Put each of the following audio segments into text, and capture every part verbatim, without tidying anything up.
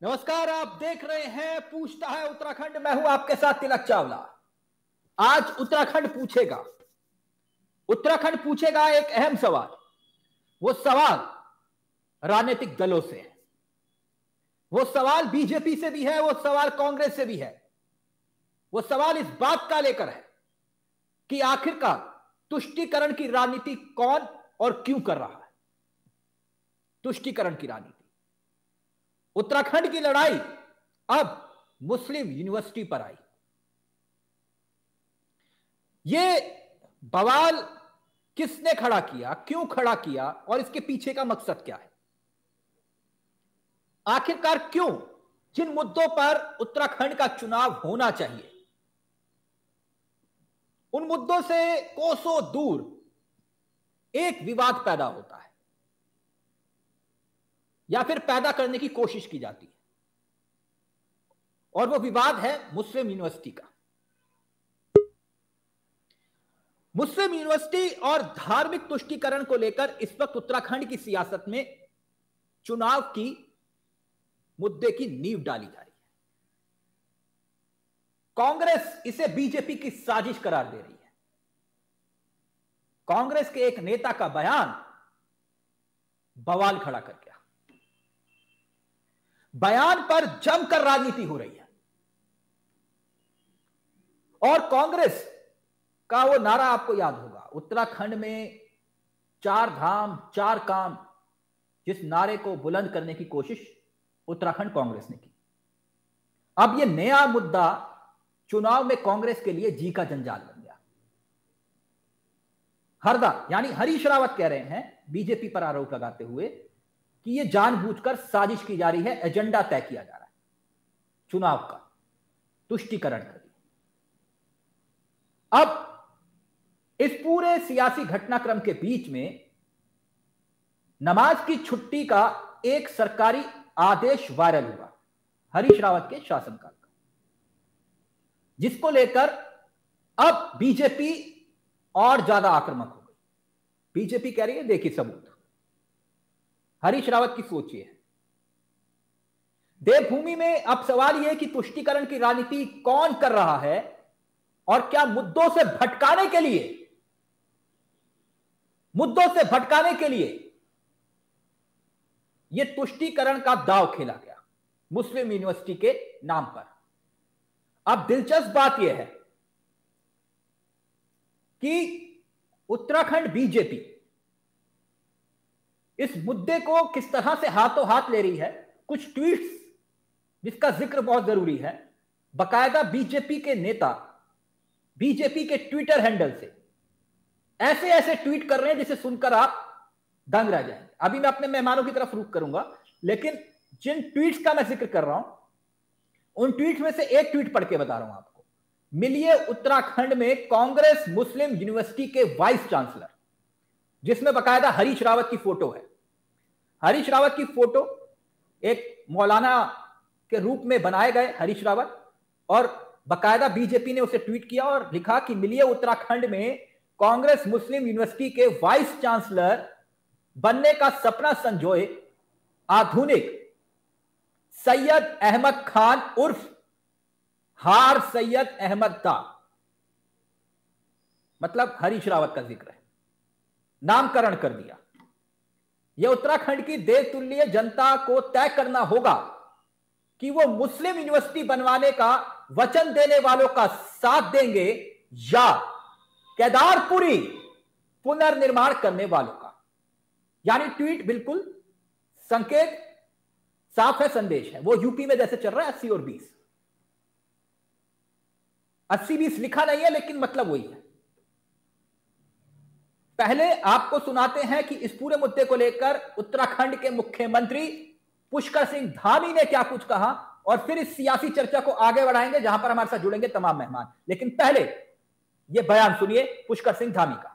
नमस्कार, आप देख रहे हैं पूछता है उत्तराखंड। मैं हूं आपके साथ तिलक चावला। आज उत्तराखंड पूछेगा उत्तराखंड पूछेगा एक अहम सवाल। वो सवाल राजनीतिक दलों से है, वो सवाल बीजेपी से भी है, वो सवाल कांग्रेस से भी है। वो सवाल इस बात का लेकर है कि आखिरकार तुष्टीकरण की राजनीति कौन और क्यों कर रहा है। तुष्टीकरण की राजनीति, उत्तराखंड की लड़ाई अब मुस्लिम यूनिवर्सिटी पर आई। यह बवाल किसने खड़ा किया, क्यों खड़ा किया और इसके पीछे का मकसद क्या है। आखिरकार क्यों जिन मुद्दों पर उत्तराखंड का चुनाव होना चाहिए, उन मुद्दों से कोसों दूर एक विवाद पैदा होता है या फिर पैदा करने की कोशिश की जाती है, और वो विवाद है मुस्लिम यूनिवर्सिटी का। मुस्लिम यूनिवर्सिटी और धार्मिक तुष्टीकरण को लेकर इस वक्त उत्तराखंड की सियासत में चुनाव की मुद्दे की नींव डाली जा रही है। कांग्रेस इसे बीजेपी की साजिश करार दे रही है। कांग्रेस के एक नेता का बयान बवाल खड़ा कर गया। बयान पर जमकर राजनीति हो रही है और कांग्रेस का वो नारा आपको याद होगा, उत्तराखंड में चार धाम चार काम, जिस नारे को बुलंद करने की कोशिश उत्तराखंड कांग्रेस ने की। अब यह नया मुद्दा चुनाव में कांग्रेस के लिए जी का जंजाल बन गया। हरदा यानी हरीश रावत कह रहे हैं बीजेपी पर आरोप लगाते हुए कि यह जानबूझकर साजिश की जा रही है, एजेंडा तय किया जा रहा है चुनाव का, तुष्टीकरण कर दिया। अब इस पूरे सियासी घटनाक्रम के बीच में नमाज की छुट्टी का एक सरकारी आदेश वायरल हुआ हरीश रावत के शासनकाल का, जिसको लेकर अब बीजेपी और ज्यादा आक्रामक हो गई। बीजेपी कह रही है देखिए सबूत। हरीश रावत की सोच ये है। देवभूमि में अब सवाल यह कि तुष्टीकरण की राजनीति कौन कर रहा है और क्या मुद्दों से भटकाने के लिए मुद्दों से भटकाने के लिए यह तुष्टीकरण का दांव खेला गया मुस्लिम यूनिवर्सिटी के नाम पर। अब दिलचस्प बात यह है कि उत्तराखंड बीजेपी इस मुद्दे को किस तरह से हाथों हाथ ले रही है। कुछ ट्वीट्स जिसका जिक्र बहुत जरूरी है, बकायदा बीजेपी के नेता बीजेपी के ट्विटर हैंडल से ऐसे ऐसे ट्वीट कर रहे हैं जिसे सुनकर आप दंग रह जाएंगे। अभी मैं अपने मेहमानों की तरफ रुख करूंगा, लेकिन जिन ट्वीट्स का मैं जिक्र कर रहा हूं उन ट्वीट्स में से एक ट्वीट पढ़ के बता रहा हूं आपको। मिलिए उत्तराखंड में कांग्रेस मुस्लिम यूनिवर्सिटी के वाइस चांसलर, जिसमें बकायदा हरीश रावत की फोटो है। हरीश रावत की फोटो एक मौलाना के रूप में बनाए गए हरीश रावत, और बकायदा बीजेपी ने उसे ट्वीट किया और लिखा कि मिलिए उत्तराखंड में कांग्रेस मुस्लिम यूनिवर्सिटी के वाइस चांसलर बनने का सपना संजोए आधुनिक सैयद अहमद खान उर्फ हार सैयद अहमद दा, मतलब हरीश रावत का जिक्र है, नामकरण कर दिया। यह उत्तराखंड की देवतुल्य जनता को तय करना होगा कि वो मुस्लिम यूनिवर्सिटी बनवाने का वचन देने वालों का साथ देंगे या केदारपुरी पुनर्निर्माण करने वालों का। यानी ट्वीट बिल्कुल संकेत साफ है, संदेश है। वो यूपी में जैसे चल रहा है अस्सी और बीस, अस्सी बीस लिखा नहीं है लेकिन मतलब वही है। पहले आपको सुनाते हैं कि इस पूरे मुद्दे को लेकर उत्तराखंड के मुख्यमंत्री पुष्कर सिंह धामी ने क्या कुछ कहा, और फिर इस सियासी चर्चा को आगे बढ़ाएंगे जहां पर हमारे साथ जुड़ेंगे तमाम मेहमान। लेकिन पहले यह बयान सुनिए पुष्कर सिंह धामी का।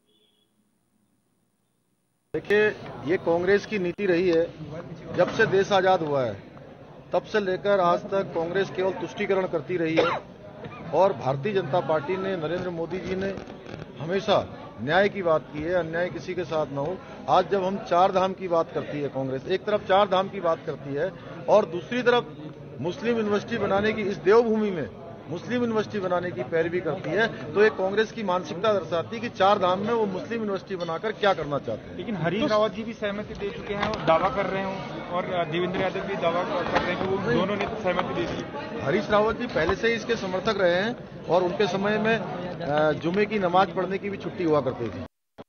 देखिए, ये कांग्रेस की नीति रही है जब से देश आजाद हुआ है, तब से लेकर आज तक कांग्रेस केवल तुष्टीकरण करती रही है। और भारतीय जनता पार्टी ने, नरेंद्र मोदी जी ने हमेशा न्याय की बात की है, अन्याय किसी के साथ न हो। आज जब हम चार धाम की बात करती है कांग्रेस, एक तरफ चार धाम की बात करती है और दूसरी तरफ मुस्लिम यूनिवर्सिटी बनाने की, इस देवभूमि में मुस्लिम यूनिवर्सिटी बनाने की पैरवी करती है, तो ये कांग्रेस की मानसिकता दर्शाती है कि चार धाम में वो मुस्लिम यूनिवर्सिटी बनाकर क्या करना चाहते हैं। लेकिन हरीश रावत जी भी सहमति दे चुके हैं और दावा कर रहे हैं, और देवेंद्र यादव भी दावा कर रहे हैं कि वो दोनों ने तो सहमति दे दी। हरीश रावत जी पहले से ही इसके समर्थक रहे हैं और उनके समय में जुमे की नमाज पढ़ने की भी छुट्टी हुआ करती थी।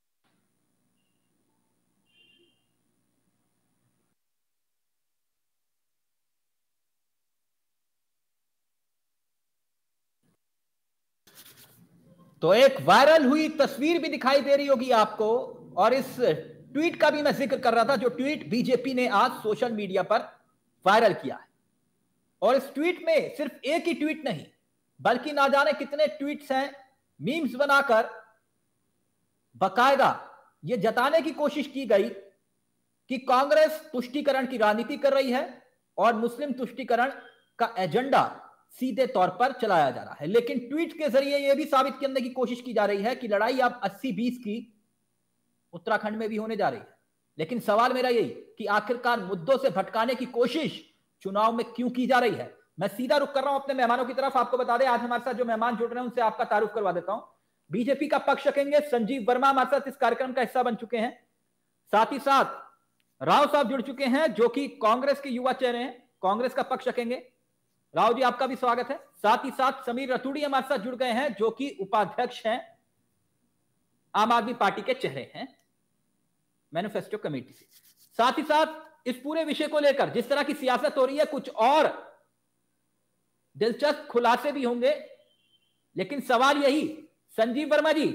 तो एक वायरल हुई तस्वीर भी दिखाई दे रही होगी आपको, और इस ट्वीट का भी मैं जिक्र कर रहा था, जो ट्वीट बीजेपी ने आज सोशल मीडिया पर वायरल किया है। और इस ट्वीट में सिर्फ एक ही ट्वीट नहीं, बल्कि ना जाने कितने ट्वीट्स हैं, मीम्स बनाकर बकायदा यह जताने की कोशिश की गई कि कांग्रेस तुष्टीकरण की राजनीति कर रही है और मुस्लिम तुष्टीकरण का एजेंडा सीधे तौर पर चलाया जा रहा है। लेकिन ट्वीट के जरिए यह भी साबित करने की कोशिश की जा रही है कि लड़ाई अब अस्सी बीस की उत्तराखंड में भी होने जा रही है। लेकिन सवाल मेरा यही कि आखिरकार मुद्दों से भटकाने की कोशिश चुनाव में क्यों की जा रही है। मैं सीधा रुख कर रहा हूं अपने मेहमानों की तरफ। आपको बता दें, आज हमारे साथ जो मेहमान जुड़ रहे हैं उनसे आपका तारुफ करवा देता हूं। बीजेपी का पक्ष रखेंगे संजीव वर्मा, हमारे साथ इस कार्यक्रम का हिस्सा बन चुके हैं। साथ ही साथ राव साहब जुड़ चुके हैं, जो कि कांग्रेस के युवा चेहरे हैं, कांग्रेस का पक्ष रखेंगे। राव जी, आपका भी स्वागत है। साथ ही साथ समीर रतूड़ी हमारे साथ जुड़ गए हैं, जो कि उपाध्यक्ष हैं, आम आदमी पार्टी के चेहरे हैं मैनिफेस्टो कमेटी से। साथ ही साथ इस पूरे विषय को लेकर जिस तरह की सियासत हो रही है, कुछ और दिलचस्प खुलासे भी होंगे। लेकिन सवाल यही, संजीव वर्मा जी,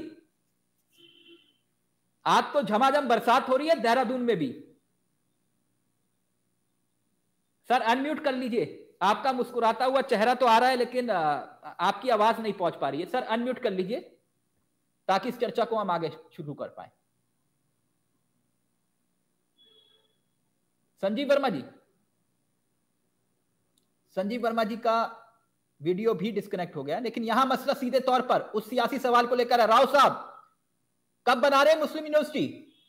आज तो झमाझम बरसात हो रही है देहरादून में भी। सर अनम्यूट कर लीजिए, आपका मुस्कुराता हुआ चेहरा तो आ रहा है लेकिन आपकी आवाज नहीं पहुंच पा रही है। सर अनम्यूट कर लीजिए ताकि इस चर्चा को हम आगे शुरू कर पाए। संजीव वर्मा जी, संजीव वर्मा जी का वीडियो भी डिस्कनेक्ट हो गया। लेकिन यहां मसला सीधे तौर पर उस सियासी सवाल को लेकर है। राव साहब, कब बना रहे हैं मुस्लिम यूनिवर्सिटी?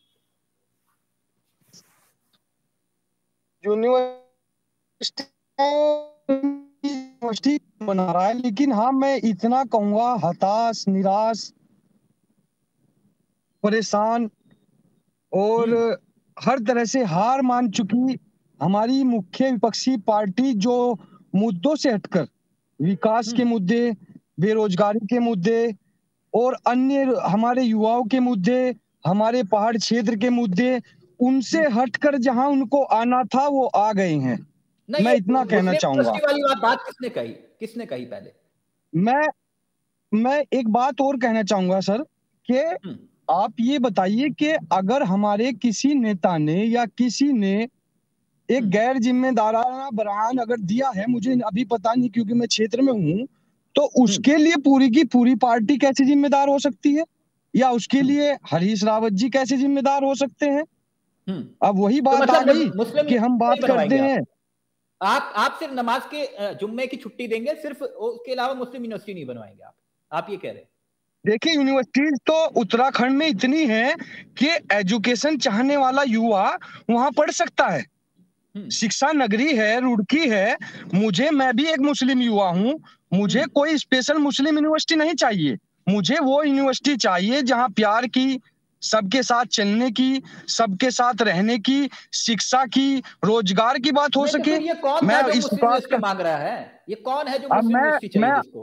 यूनिवर्सिटी यूनिवर्सिटी बना रहा है, लेकिन हाँ मैं इतना कहूंगा, हताश, निराश, परेशान और हर तरह से हार मान चुकी हमारी मुख्य विपक्षी पार्टी, जो मुद्दों से हटकर विकास के मुद्दे, बेरोजगारी के मुद्दे और अन्य हमारे युवाओं के मुद्दे, हमारे पहाड़ क्षेत्र के मुद्दे, उनसे हटकर जहां उनको आना था वो आ गए हैं। मैं इतना कहना चाहूंगा। वाली बात, बात किसने कही किसने कही पहले? मैं मैं एक बात और कहना चाहूंगा सर, कि आप ये बताइए कि अगर हमारे किसी नेता ने या किसी ने एक गैर जिम्मेदाराना बयान अगर दिया है, मुझे अभी पता नहीं क्योंकि मैं क्षेत्र में हूं, तो उसके लिए पूरी की पूरी पार्टी कैसे जिम्मेदार हो सकती है, या उसके लिए हरीश रावत जी कैसे जिम्मेदार हो सकते हैं? अब वही बात तो मतलब आ गई कि हम बात करते हैं, आप आप सिर्फ नमाज के जुम्मे की छुट्टी देंगे, सिर्फ उसके अलावा मुस्लिम यूनिवर्सिटी नहीं बनवाएंगे आप आप ये कह रहे हैं? देखिए, यूनिवर्सिटीज तो उत्तराखंड में इतनी है कि एजुकेशन चाहने वाला युवा वहां पढ़ सकता है। शिक्षा नगरी है, रुड़की है। मुझे, मैं भी एक मुस्लिम युवा हूं, मुझे कोई स्पेशल मुस्लिम यूनिवर्सिटी नहीं चाहिए। मुझे वो यूनिवर्सिटी चाहिए जहां प्यार की, सबके साथ चलने की, सबके साथ रहने की, शिक्षा की, रोजगार की बात हो सके। ये कौन मैं है जो इस बात का मांग रहा है? ये कौन है जो मुस्लिम यूनिवर्सिटी चाहिए जिसको?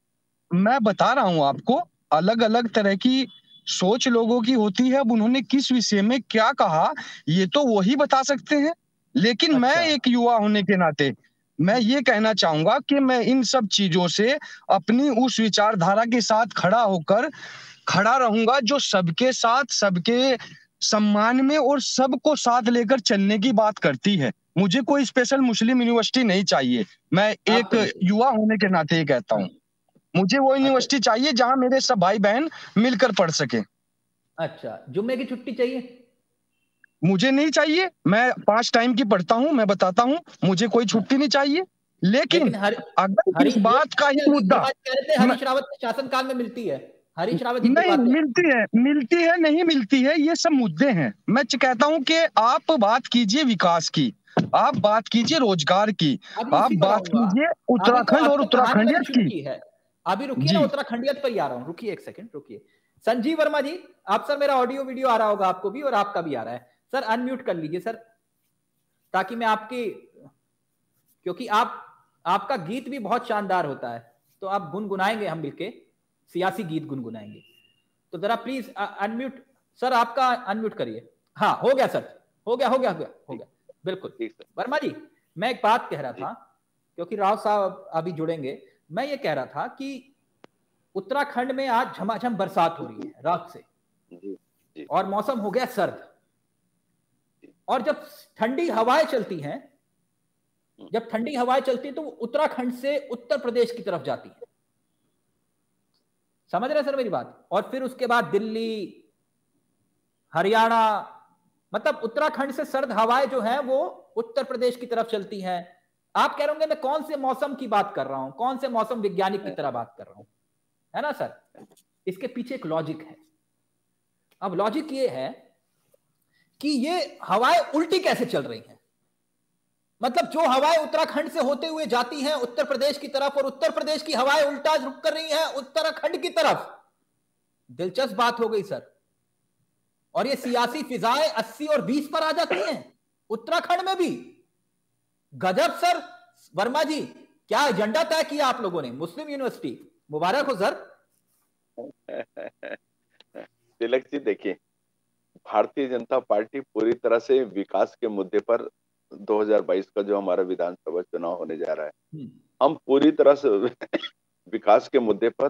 मैं बता रहा हूं आपको, अलग अलग तरह की सोच लोगों की होती है। अब उन्होंने किस विषय में क्या कहा ये तो वही बता सकते हैं। लेकिन अच्छा। मैं एक युवा होने के नाते मैं ये कहना चाहूंगा कि मैं इन सब चीजों से अपनी उस विचारधारा के साथ खड़ा होकर खड़ा रहूंगा जो सबके साथ, सबके सम्मान में और सबको साथ लेकर चलने की बात करती है। मुझे कोई स्पेशल मुस्लिम यूनिवर्सिटी नहीं चाहिए। मैं एक युवा होने के नाते ये कहता हूँ, मुझे वो यूनिवर्सिटी चाहिए जहां मेरे सब भाई बहन मिलकर पढ़ सके। अच्छा, जुम्मे की छुट्टी चाहिए? मुझे नहीं चाहिए, मैं पांच टाइम की पढ़ता हूं, मैं बताता हूं, मुझे कोई छुट्टी नहीं चाहिए। लेकिन, लेकिन हर, अगर इस बात का ही मुद्दा हरीश रावत के शासनकाल में मिलती है, हरीश रावत जी की नहीं बातें मिलती है, मिलती है नहीं मिलती है, ये सब मुद्दे हैं। मैं च- कहता हूं कि आप बात कीजिए विकास की, आप बात कीजिए रोजगार की, अभी आप उसी पर बात आऊंगा। कीजिए अभी तो उत्तराखंड और आपने कहानी मैंने उत्तराखंडियत शुरू की। की है, अभी रुकिए ना, जी उत्तराखंडियत पर ही आ रहा हूं, रुकिए एक सेकंड रुकिए। संजीव वर्मा जी, आप सर मेरा ऑडियो वीडियो आ रहा होगा आपको भी और आपका भी आ रहा है सर, अनम्यूट कर लीजिए सर, ताकि मैं आपकी, क्योंकि आप आपका गीत भी बहुत शानदार होता है, तो आप गुनगुनाएंगे, हम मिलके सियासी गीत गुनगुनाएंगे, तो जरा प्लीज अनम्यूट सर, आपका अनम्यूट करिए। हाँ हो गया सर, हो गया हो गया हो गया हो गया बिल्कुल। वर्मा जी, मैं एक बात कह रहा था, क्योंकि राव साहब अभी जुड़ेंगे, मैं ये कह रहा था कि उत्तराखंड में आज झमाझम बरसात हो रही है रात से, और मौसम हो गया सर्द, और जब ठंडी हवाएं चलती हैं, जब ठंडी हवाएं चलती हैं तो वो उत्तराखंड से उत्तर प्रदेश की तरफ जाती है, समझ रहे हैं सर मेरी बात, और फिर उसके बाद दिल्ली, हरियाणा, मतलब उत्तराखंड से सर्द हवाएं जो हैं वो उत्तर प्रदेश की तरफ चलती हैं। आप कह रहे होंगे मैं कौन से मौसम की बात कर रहा हूं, कौन से मौसम वैज्ञानिक की तरह बात कर रहा हूं, है ना सर? इसके पीछे एक लॉजिक है। अब लॉजिक ये है कि ये हवाएं उल्टी कैसे चल रही हैं, मतलब जो हवाएं उत्तराखंड से होते हुए जाती हैं उत्तर प्रदेश की तरफ, और उत्तर प्रदेश की हवाएं उल्टा रुख कर रही हैं उत्तराखंड की तरफ। दिलचस्प बात हो गई सर, और ये सियासी फिजाएं अस्सी और बीस पर आ जाती हैं उत्तराखंड में भी। गजब सर। वर्मा जी, क्या एजेंडा तय किया आप लोगों ने? मुस्लिम यूनिवर्सिटी, मुबारक हो सर। तिलक जी देखिए, भारतीय जनता पार्टी पूरी तरह से विकास के मुद्दे पर दो हज़ार बाईस का जो हमारा विधानसभा चुनाव होने जा रहा है, हम पूरी तरह से विकास के मुद्दे पर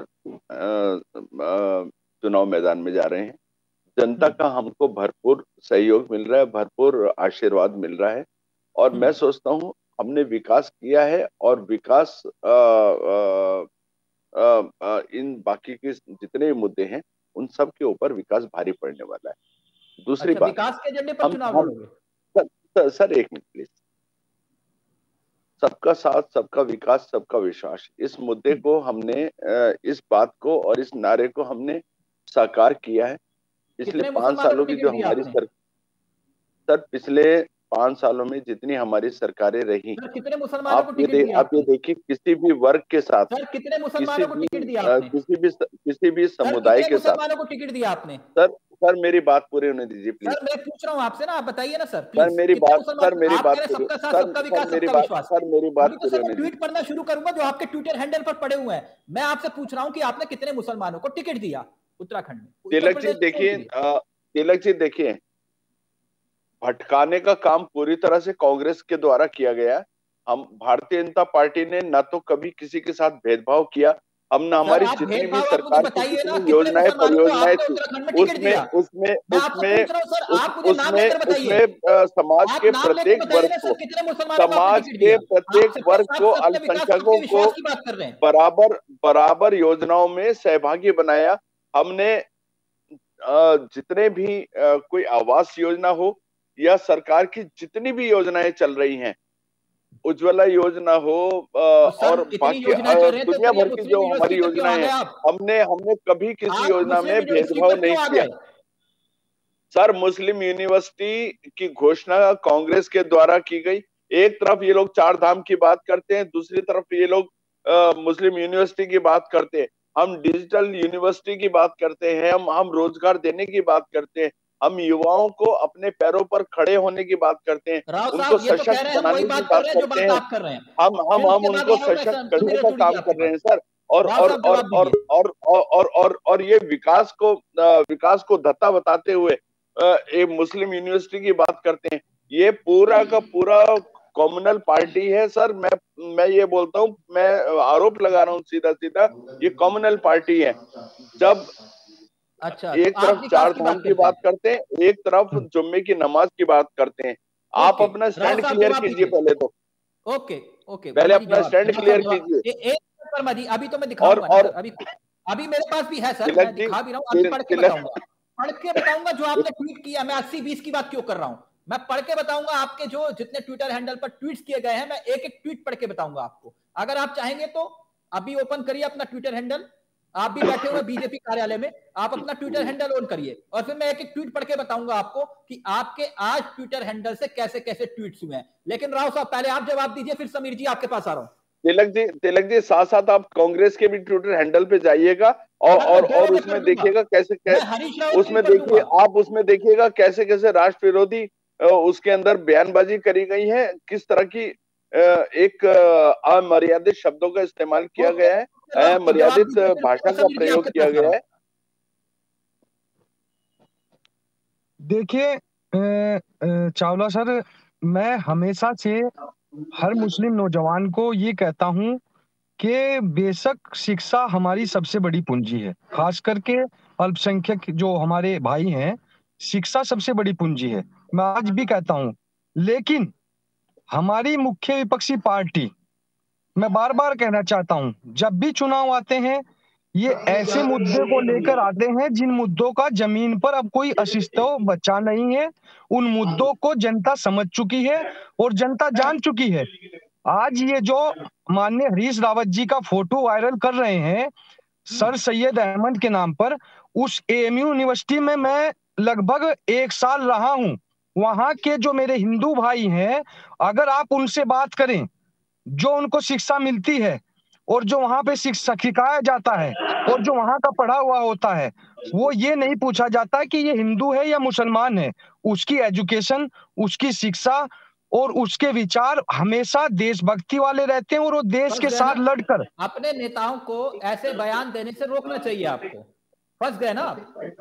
चुनाव मैदान में जा रहे हैं। जनता का हमको भरपूर सहयोग मिल रहा है, भरपूर आशीर्वाद मिल रहा है, और मैं सोचता हूं हमने विकास किया है, और विकास आ, आ, आ, आ, इन बाकी के जितने मुद्दे हैं उन सब के ऊपर विकास भारी पड़ने वाला है। दूसरी अच्छा, बात, विकास के एजेंडे पर हम, चुनाव हम लड़ोगे? सर, सर, सर एक मिनट प्लीज। सबका साथ, सबका विकास, सबका विश्वास, इस मुद्दे को हमने, इस बात को और इस नारे को हमने साकार किया है पिछले पांच सालों की जो हमारी सरकार, सर पिछले पांच सालों में जितनी हमारी सरकारें रही, कितने मुसलमानों को आप ये टिकट दिया? आप ये देखिए, किसी भी वर्ग के साथ, सर कितने मुसलमानों को टिकट दिया आपने? किसी भी किसी भी समुदाय के साथ मुसलमानों को टिकट दिया आपने? सर सर मेरी बात पूरी होने दीजिए प्लीज। सर मैं पूछ रहा हूँ आपसे ना, आप बताइए ना सर प्लीज। सर मेरी बात सर मेरी बात सबका साथ, सबका विकास, सबका विश्वास। सर मेरी बात अभी तो सर मैं ट्वीट पढ़ना शुरू करूंगा जो आपके ट्विटर हैंडल पर पड़े हुए हैं। मैं आपसे पूछ रहा हूँ कि आपने कितने मुसलमानों को टिकट दिया उत्तराखंड में? तिलक जी देखिए, तिलक जी देखिए, भटकाने का काम पूरी तरह से कांग्रेस के द्वारा किया गया। हम भारतीय जनता पार्टी ने ना तो कभी किसी के साथ भेदभाव किया, हम ना हमारी जितनी भी सरकार की जितनी योजनाएं परियोजनाएं थी उसमें उसमें उसमें उसमें उसमें समाज के प्रत्येक वर्ग को समाज के प्रत्येक वर्ग को अल्पसंख्यकों को बराबर बराबर योजनाओं में सहभागी बनाया। हमने जितने भी कोई आवास योजना हो या सरकार की जितनी भी योजनाएं चल रही हैं, उज्ज्वला योजना हो और बाकी दुनिया भर की जो हमारी योजनाएं हैं, हमने हमने कभी किसी योजना में भेदभाव नहीं किया। सर मुस्लिम यूनिवर्सिटी की घोषणा कांग्रेस के द्वारा की गई। एक तरफ ये लोग चार धाम की बात करते हैं, दूसरी तरफ ये लोग मुस्लिम यूनिवर्सिटी की बात करते हैं। हम डिजिटल यूनिवर्सिटी की बात करते हैं, हम हम रोजगार देने की बात करते हैं, हम युवाओं को अपने पैरों पर खड़े होने की बात करते हैं, उनको सशक्त बनाने की बात करते हैं, हम हम हम उनको सशक्त करने का काम कर रहे हैं सर। और और और और और और और और ये विकास को विकास को धत्ता बताते हुए एक मुस्लिम यूनिवर्सिटी की बात करते हैं। ये पूरा का पूरा कम्युनल पार्टी है सर। मैं मैं ये बोलता हूँ, मैं आरोप लगा रहा हूँ सीधा सीधा, ये कम्युनल पार्टी है। जब अच्छा, एक तो तरफ चार धाम की बात करते हैं, एक तरफ जुम्मे की नमाज की बात करते हैं। आप अपना स्टैंड क्लियर कीजिए पहले तो। ओके ओके, पहले अपना स्टैंड क्लियर कीजिए। अभी तो मैं दिखाऊंगा, और अभी अभी मेरे पास भी है सर, मैं दिखा भी रहा हूँ, अभी पढ़ के बताऊंगा, पढ़ के बताऊंगा जो आपने ट्वीट किया। मैं अस्सी बीस की बात क्यों कर रहा हूँ, मैं पढ़ के बताऊंगा। आपके जो जितने ट्विटर हैंडल पर ट्वीट्स किए गए हैं, मैं एक एक ट्वीट पढ़ के बताऊंगा आपको। अगर आप चाहेंगे तो अभी ओपन करिए अपना ट्विटर हैंडल, आप भी बैठे हुए बीजेपी कार्यालय में, आप अपना ट्विटर हैंडल ऑन करिए और फिर मैं एक एक ट्वीट पढ़ के बताऊंगा आपको कि आपके आज ट्विटर हैंडल से कैसे कैसे ट्वीट्स हुए हैं। लेकिन राव साहब पहले आप जवाब दीजिए, फिर समीर जी आपके पास आ रहा हूं। तिलक जी तिलक जी साथ साथ आप कांग्रेस के भी ट्विटर हैंडल पे जाइएगा और और और उसमें देखिएगा कैसे कैसे उसमें देखिए आप उसमें देखिएगा कैसे कैसे राष्ट्र विरोधी उसके अंदर बयानबाजी करी गई है, किस तरह की एक अमर्यादित शब्दों का इस्तेमाल किया गया है, अमर्यादित भाषा का प्रयोग किया गया है। देखिए चावला सर, मैं हमेशा से हर मुस्लिम नौजवान को ये कहता हूं कि बेशक शिक्षा हमारी सबसे बड़ी पूंजी है, खास करके अल्पसंख्यक जो हमारे भाई हैं, शिक्षा सबसे बड़ी पूंजी है, मैं आज भी कहता हूं। लेकिन हमारी मुख्य विपक्षी पार्टी, मैं बार बार कहना चाहता हूं, जब भी चुनाव आते हैं ये ऐसे मुद्दे को लेकर आते हैं जिन मुद्दों का जमीन पर अब कोई अस्तित्व बचा नहीं है। उन मुद्दों को जनता समझ चुकी है और जनता जान चुकी है। आज ये जो माननीय हरीश रावत जी का फोटो वायरल कर रहे हैं सर सैयद अहमद के नाम पर, उस एएमयू यूनिवर्सिटी में मैं लगभग एक साल रहा हूं। वहां के जो मेरे हिंदू भाई हैं, अगर आप उनसे बात करें, जो उनको शिक्षा मिलती है और जो वहां पे शिक्षा सिखाया जाता है और जो वहां का पढ़ा हुआ होता है, वो ये नहीं पूछा जाता कि ये हिंदू है या मुसलमान है। उसकी एजुकेशन, उसकी शिक्षा और उसके विचार हमेशा देशभक्ति वाले रहते हैं और वो देश के साथ लड़कर। अपने नेताओं को ऐसे बयान देने से रोकना चाहिए आपको। फंस गए ना आप?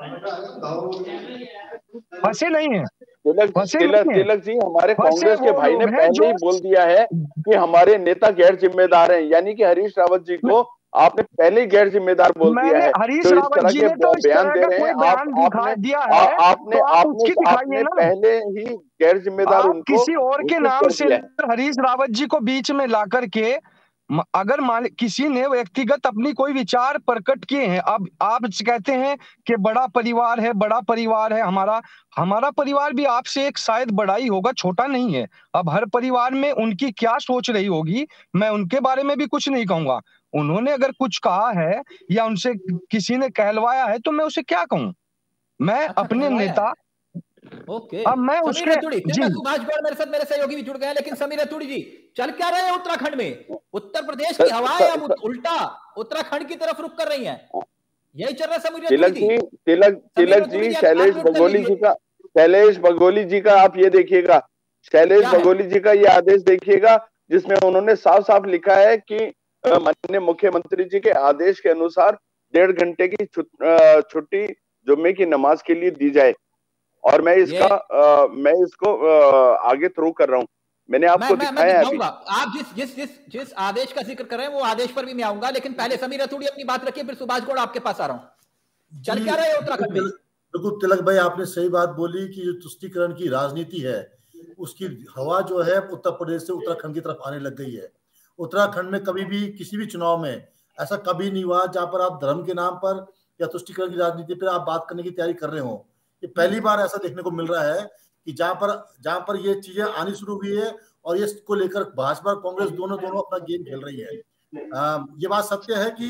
फंसे नहीं है तिलक तिलक तिलक जी, हमारे कांग्रेस के भाई ने पहले ही बोल दिया है कि हमारे नेता गैर जिम्मेदार हैं, यानी कि हरीश रावत जी को आपने पहले ही गैर जिम्मेदार बोल दिया है। हरीश रावत जी ने तो बयान दे रहे हैं आप, आपने आपने आपने पहले ही गैर जिम्मेदार उनको किसी और के नाम से हरीश रावत जी को बीच में ला करके, अगर मान किसी ने व्यक्तिगत अपनी कोई विचार प्रकट किए हैं, अब आप कहते हैं कि बड़ा परिवार है, बड़ा परिवार है हमारा हमारा परिवार भी आपसे एक शायद बड़ा ही होगा, छोटा नहीं है। अब हर परिवार में उनकी क्या सोच रही होगी, मैं उनके बारे में भी कुछ नहीं कहूंगा। उन्होंने अगर कुछ कहा है या उनसे किसी ने कहलवाया है तो मैं उसे क्या कहूं। मैं अच्छा, अपने नेता ओके अब मैं उसके जी सुभाष गौड़ मेरे साथ मेरे सहयोगी भी जुड़ गए हैं। लेकिन समीर रतूड़ी जी, चल क्या रहे हैं उत्तराखंड में? उत्तर प्रदेश की हवाएं अब उल्टा उत्तराखंड की तरफ रुख कर रही हैं, यही चल रहा है समीर रतूड़ी जी। तिलक तिलक जी शैलेश बगोली जी का शैलेश बगोली जी का आप ये देखिएगा, शैलेश बगोली जी का ये आदेश देखिएगा जिसमें उन्होंने साफ साफ लिखा है कि माननीय मुख्यमंत्री जी के आदेश के अनुसार डेढ़ घंटे की छुट्टी जुम्मे की नमाज के लिए दी जाए। और मैं इसका आ, मैं इसको आ, आगे थ्रू कर रहा हूं, मैंने आपको मैं, दिखाया मैं, मैं है। आप जिस जिस जिस जिस आदेश का जिक्र कर रहे हैं वो आदेश पर भी मैं आऊंगा, लेकिन पहले समीर रतूड़ी अपनी बात रखिए, फिर सुभाष गौड़ आपके पास आ रहा हूं। चल क्या रहे हैं उत्तराखंड में? बिल्कुल तिलक भाई, आपने सही बात बोली कि जो तुष्टीकरण की राजनीति है उसकी हवा जो है उत्तर प्रदेश से उत्तराखंड की तरफ आने लग गई है। उत्तराखंड में कभी भी किसी भी चुनाव में ऐसा कभी नहीं हुआ जहां पर आप धर्म के नाम पर या तुष्टीकरण की राजनीति पर आप बात करने की तैयारी कर रहे हो। ये पहली बार ऐसा देखने को मिल रहा है कि जहां पर जहां पर ये चीजें आनी शुरू हुई है और ये को लेकर भाजपा और कांग्रेस दोनों दोनों अपना गेम खेल रही है। आ, ये बात सत्य है कि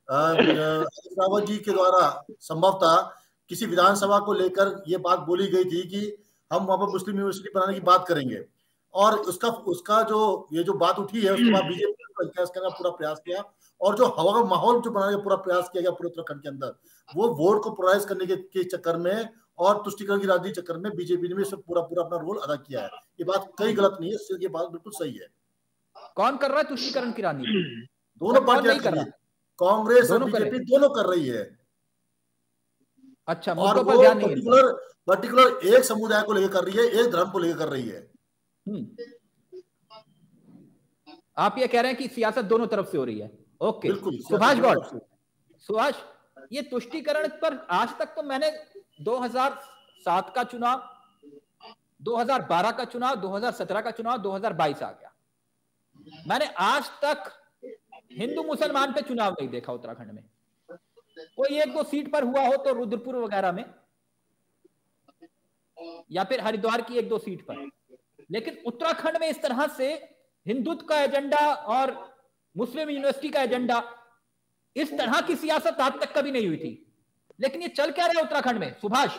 रावत जी के द्वारा संभवतः किसी विधानसभा को लेकर ये बात बोली गई थी कि हम वहां पर मुस्लिम यूनिवर्सिटी बनाने की बात करेंगे, और उसका उसका जो ये जो बात उठी है उसके बाद बीजेपी ने प्रयास करने का पूरा प्रयास किया और जो हवा का माहौल जो बनाने का पूरा प्रयास किया गया पूरे उत्तराखंड के अंदर, वो वोट को पोलराइज करने के, के चक्कर में और तुष्टीकरण की राजनीति चक्कर में बीजेपी ने भी इसमें पूरा पूरा अपना रोल अदा किया है। ये बात कहीं गलत नहीं है, ये बात बिल्कुल सही है। कौन कर रहा है तुष्टीकरण की राजनीति? दोनों पार्टियां कर रही है, कांग्रेस और बीजेपी दोनों कर रही है। अच्छा, और वो पर्टिकुलर पर्टिकुलर एक समुदाय को लेकर कर रही है, एक धर्म को लेकर कर रही है। आप ये कह रहे हैं कि सियासत दोनों तरफ से हो रही है। ओके सुभाष गौड़, सुभाष, ये तुष्टीकरण पर आज तक तो मैंने दो हज़ार सात का चुनाव, दो हज़ार बारह का चुनाव, दो हज़ार सत्रह का चुनाव, दो हज़ार बाईस आ गया, मैंने आज तक हिंदू मुसलमान पे चुनाव नहीं देखा उत्तराखंड में। कोई एक दो सीट पर हुआ हो तो रुद्रपुर वगैरह में या फिर हरिद्वार की एक दो सीट पर, लेकिन उत्तराखंड में इस तरह से हिंदुत्व का एजेंडा और मुस्लिम यूनिवर्सिटी का एजेंडा इस तरह की सियासत आज तक कभी नहीं हुई थी। लेकिन ये चल क्या रहा है उत्तराखंड में, सुभाष?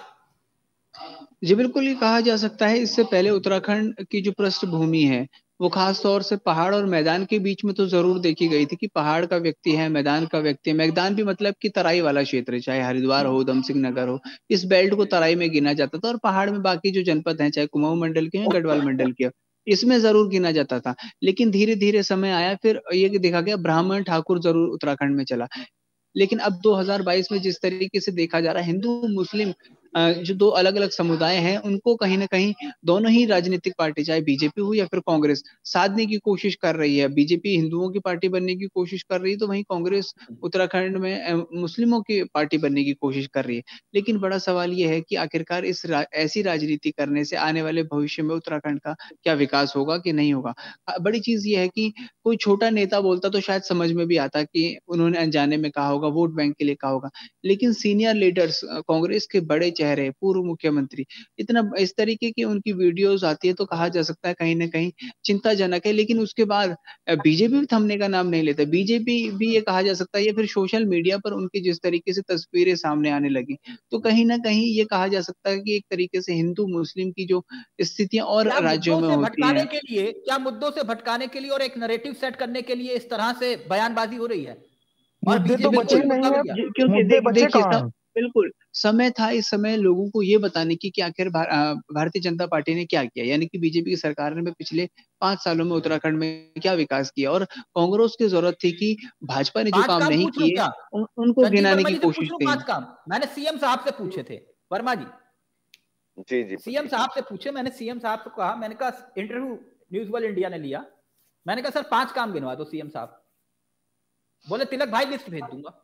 जी बिल्कुल, ये कहा जा सकता है इससे पहले उत्तराखंड की जो पृष्ठभूमि है वो खास तौर से पहाड़ और मैदान के बीच में तो जरूर देखी गई थी कि पहाड़ का व्यक्ति है, मैदान का व्यक्ति है। मैदान भी मतलब कि तराई वाला क्षेत्र है, चाहे हरिद्वार हो, उधम सिंह नगर हो, इस बेल्ट को तराई में गिना जाता था। और पहाड़ में बाकी जो जनपद हैं, चाहे कुमाऊं मंडल के हैं, गढ़वाल मंडल के, इसमें जरूर गिना जाता था। लेकिन धीरे धीरे समय आया, फिर ये देखा गया ब्राह्मण ठाकुर जरूर उत्तराखंड में चला। लेकिन अब दो हज़ार बाईस में जिस तरीके से देखा जा रहा है, हिंदू मुस्लिम जो दो अलग अलग समुदाय हैं, उनको कहीं ना कहीं दोनों ही राजनीतिक पार्टी, चाहे बीजेपी हो या फिर कांग्रेस, साधने की कोशिश कर रही है। बीजेपी हिंदुओं की पार्टी बनने की कोशिश कर रही है, तो वहीं कांग्रेस उत्तराखंड में मुस्लिमों की पार्टी बनने की कोशिश कर रही है। लेकिन बड़ा सवाल यह है कि आखिरकार इस रा, ऐसी राजनीति करने से आने वाले भविष्य में उत्तराखंड का क्या विकास होगा कि नहीं होगा। बड़ी चीज ये है कि कोई छोटा नेता बोलता तो शायद समझ में भी आता कि उन्होंने अनजाने में कहा होगा, वोट बैंक के लिए कहा होगा। लेकिन सीनियर लीडर्स, कांग्रेस के बड़े चेहरे, पूर्व मुख्यमंत्री, इतना इस तरीके की उनकी वीडियोस आती है तो कहा जा सकता है कहीं ना कहीं चिंताजनक है। लेकिन उसके बाद बीजेपी भी थमने का नाम नहीं लेता। बीजेपी भी ये कहा जा सकता है, या फिर सोशल मीडिया पर उनकी जिस तरीके से तस्वीरें सामने आने लगी, तो कहीं ना कहीं ये कहा जा सकता है कि एक तरीके से हिंदू मुस्लिम की जो स्थितियां और राज्यों में होती है, के लिए क्या मुद्दों से भटकाने के लिए और एक नैरेटिव सेट करने के लिए इस तरह से बयानबाजी हो रही है। और मुद्दे तो बचे नहीं है, क्योंकि देखिए बिल्कुल समय था इस समय लोगों को ये बताने की कि आखिर भारतीय जनता पार्टी ने क्या किया, यानी कि बीजेपी की सरकार ने पिछले पांच सालों में उत्तराखंड में क्या विकास किया। और कांग्रेस की जरूरत थी कि भाजपा ने जो काम, काम नहीं किए उन, उनको गिनाने की कोशिश की। पांच काम मैंने सीएम साहब से पूछे थे, वर्मा जी जी जी सीएम साहब से पूछे। मैंने सीएम साहब से कहा, मैंने कहा इंटरव्यू न्यूज वर्ल्ड इंडिया ने लिया, मैंने कहा सर पांच काम गिनवा दो। सीएम साहब बोले तिलक भाई लिस्ट भेज दूंगा।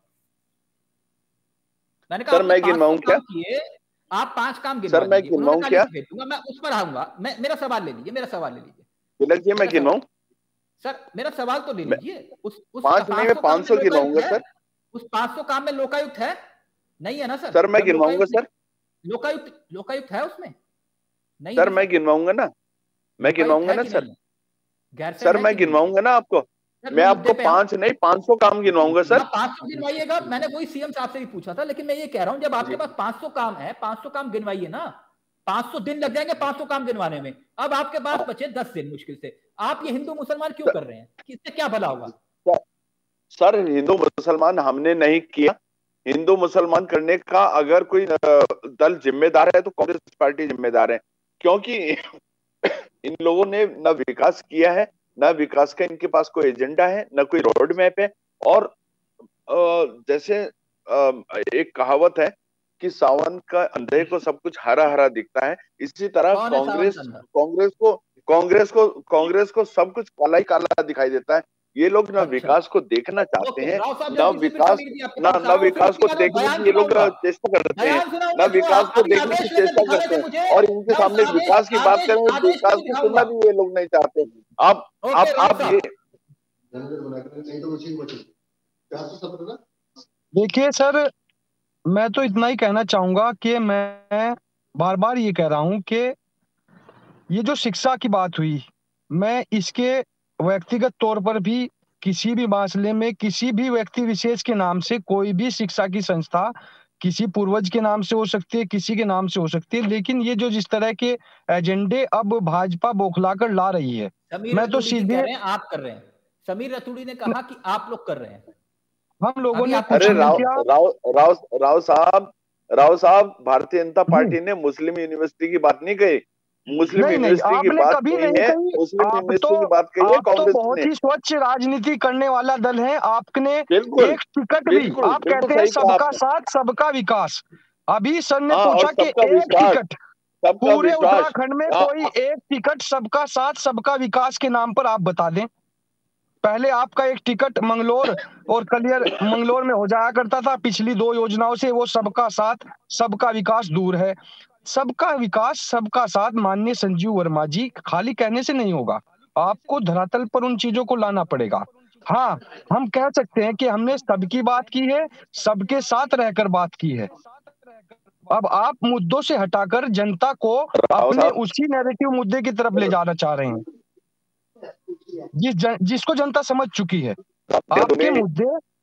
मैंने कहा सर मैं गिनवाऊं क्या? आप पांच काम गिनवा सर मैं गिनवाऊं क्या? भेज दूंगा, मैं उस पर आऊंगा। मैं मेरा सवाल ले लीजिए, मेरा सवाल ले लीजिए तिलक जी, मैं गिनवाऊं? सर मेरा सवाल तो ले लीजिए। उस उस पांच नहीं, मैं पांच सौ गिनवाऊंगा सर। उस पांच सौ काम में लोकायुक्त है नहीं है ना सर? सर मैं गिनवाऊंगा सर। लोकायुक्त लोकायुक्त है उसमें नहीं? सर मैं गिनवाऊंगा ना, मैं गिनवाऊंगा ना सर। सर मैं गिनवाऊंगा ना आपको, मैं आपको पांच नहीं पांच सौ काम गिनवाऊंगा सर। पांच सौ गिनवाइएगा, मैंने वही सीएम साहब से भी पूछा था। लेकिन मैं ये कह रहा हूं, जब आपके पास पांच सौ काम है, पांच सौ काम गिनवाइए ना। पांच सौ दिन लग जाएंगे पांच सौ काम गिनवाने में, अब आपके पास बचे दस दिन मुश्किल से। आप ये हिंदू मुसलमान क्यों कर रहे हैं? इससे क्या भला होगा? सर हिंदू मुसलमान हमने नहीं किया। हिंदू मुसलमान करने का अगर कोई दल जिम्मेदार है तो कांग्रेस पार्टी जिम्मेदार है, क्योंकि इन लोगों ने न विकास किया है, न विकास का इनके पास कोई एजेंडा है, न कोई रोड मैप है। और जैसे एक कहावत है कि सावन का अंधे को सब कुछ हरा हरा दिखता है, इसी तरह कांग्रेस कांग्रेस को कांग्रेस को कांग्रेस को सब कुछ काला ही काला दिखाई देता है। ये लोग ना अच्छा। विकास को देखना चाहते हैं, ना विकास ना ना विकास को देखने की ये लोग चेष्टा करते हैं, ना विकास को देखने की चेष्टा करते हैं। और इनके सामने विकास की बात करें, विकास की सुनना भी ये लोग नहीं चाहते। आप आप आप ये देखिए सर, मैं तो इतना ही कहना चाहूंगा कि मैं बार बार ये कह रहा हूं कि ये जो शिक्षा की बात हुई, मैं इसके व्यक्तिगत तौर पर भी किसी भी मसले में किसी भी व्यक्ति विशेष के नाम से कोई भी शिक्षा की संस्था किसी पूर्वज के नाम से हो सकती है, किसी के नाम से हो सकती है, लेकिन ये जो जिस तरह के एजेंडे अब भाजपा बौखलाकर ला रही है, मैं तो सीधे आप कर रहे हैं। समीर रतूड़ी ने कहा कि आप लोग कर रहे हैं, हम लोगों ने कुछ नहीं किया। राव राव राव साहब राव साहब भारतीय जनता पार्टी ने मुस्लिम यूनिवर्सिटी की बात नहीं कही, मुस्लिम यूनिवर्सिटी की बात कही है, मुस्लिम यूनिवर्सिटी की बात कही है कांग्रेस ने। बहुत ही स्वच्छ राजनीति करने वाला दल है। आपने एक टिकट भी, आप कहते हैं सबका साथ सबका विकास। अभी सर ने पूछा कि एक टिकट पूरे उत्तराखंड में कोई एक टिकट सबका साथ सबका विकास के नाम पर आप बता दें। पहले आपका एक टिकट मंगलोर और कलियर मंगलोर में हो जाया करता था, पिछली दो योजनाओं से वो सबका साथ सबका विकास दूर है। सबका विकास सबका साथ माननीय संजीव वर्मा जी खाली कहने से नहीं होगा, आपको धरातल पर उन चीजों को लाना पड़ेगा। हाँ, हम कह सकते हैं कि हमने सबकी बात की है, सबके साथ रहकर बात की है। अब आप मुद्दों से हटाकर जनता को अपने उसी नैरेटिव मुद्दे की तरफ ले जाना चाह रहे हैं, जिस जन, जिसको जनता समझ चुकी है। आपके मुद्दे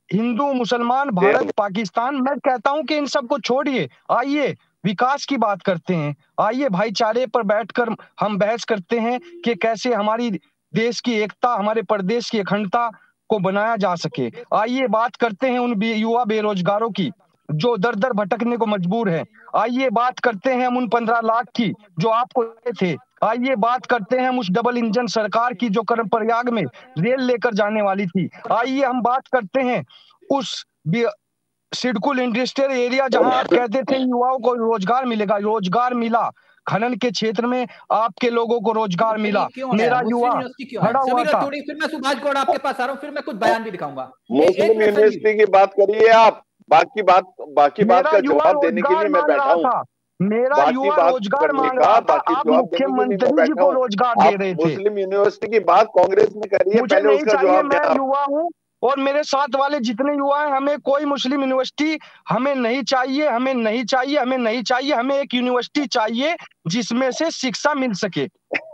हिंदू, मुसलमान, भारत, पाकिस्तान, मैं कहता हूं कि इन सबको छोड़िए, आइए विकास की बात करते हैं। आइए भाईचारे पर बैठकर हम बहस करते हैं कि कैसे हमारी देश की एकता, हमारे प्रदेश की अखंडता को बनाया जा सके। आइए बात करते हैं उन युवा बेरोजगारों की जो दर दर भटकने को मजबूर है। आइए बात करते हैं हम उन पंद्रह लाख की जो आपको थे। आइए बात करते हैं हम उस डबल इंजन सरकार की जो कर्णप्रयाग में रेल लेकर जाने वाली थी। आइए हम बात करते हैं उस सिडकुल इंडस्ट्रियल एरिया जहां आप कहते थे युवाओं को रोजगार मिलेगा, रोजगार मिला। खनन के क्षेत्र में आपके लोगों को रोजगार मिला। मेरा युवा खड़ा हुआ था। फिर मैं सुभाष गौड़ आपके पास आ रहा हूँ, फिर मैं कुछ बयान भी दिखाऊंगा। मुस्लिम यूनिवर्सिटी की बात करिए आप, बाकी बात बाकी बात का जवाब देने के लिए मैं बैठा हूँ। मेरा युवा रोजगार मांग रहा था, आप मुख्यमंत्री जी को रोजगार दे रहे थे। मुस्लिम यूनिवर्सिटी की बात कांग्रेस में करिए, मुझे पहले नहीं उसका चाहिए, जवाब मैं युवा हूँ और मेरे साथ वाले जितने युवा हैं, हमें कोई मुस्लिम यूनिवर्सिटी हमें नहीं चाहिए, हमें नहीं चाहिए, हमें नहीं चाहिए। हमें एक यूनिवर्सिटी चाहिए जिसमें से शिक्षा मिल सके।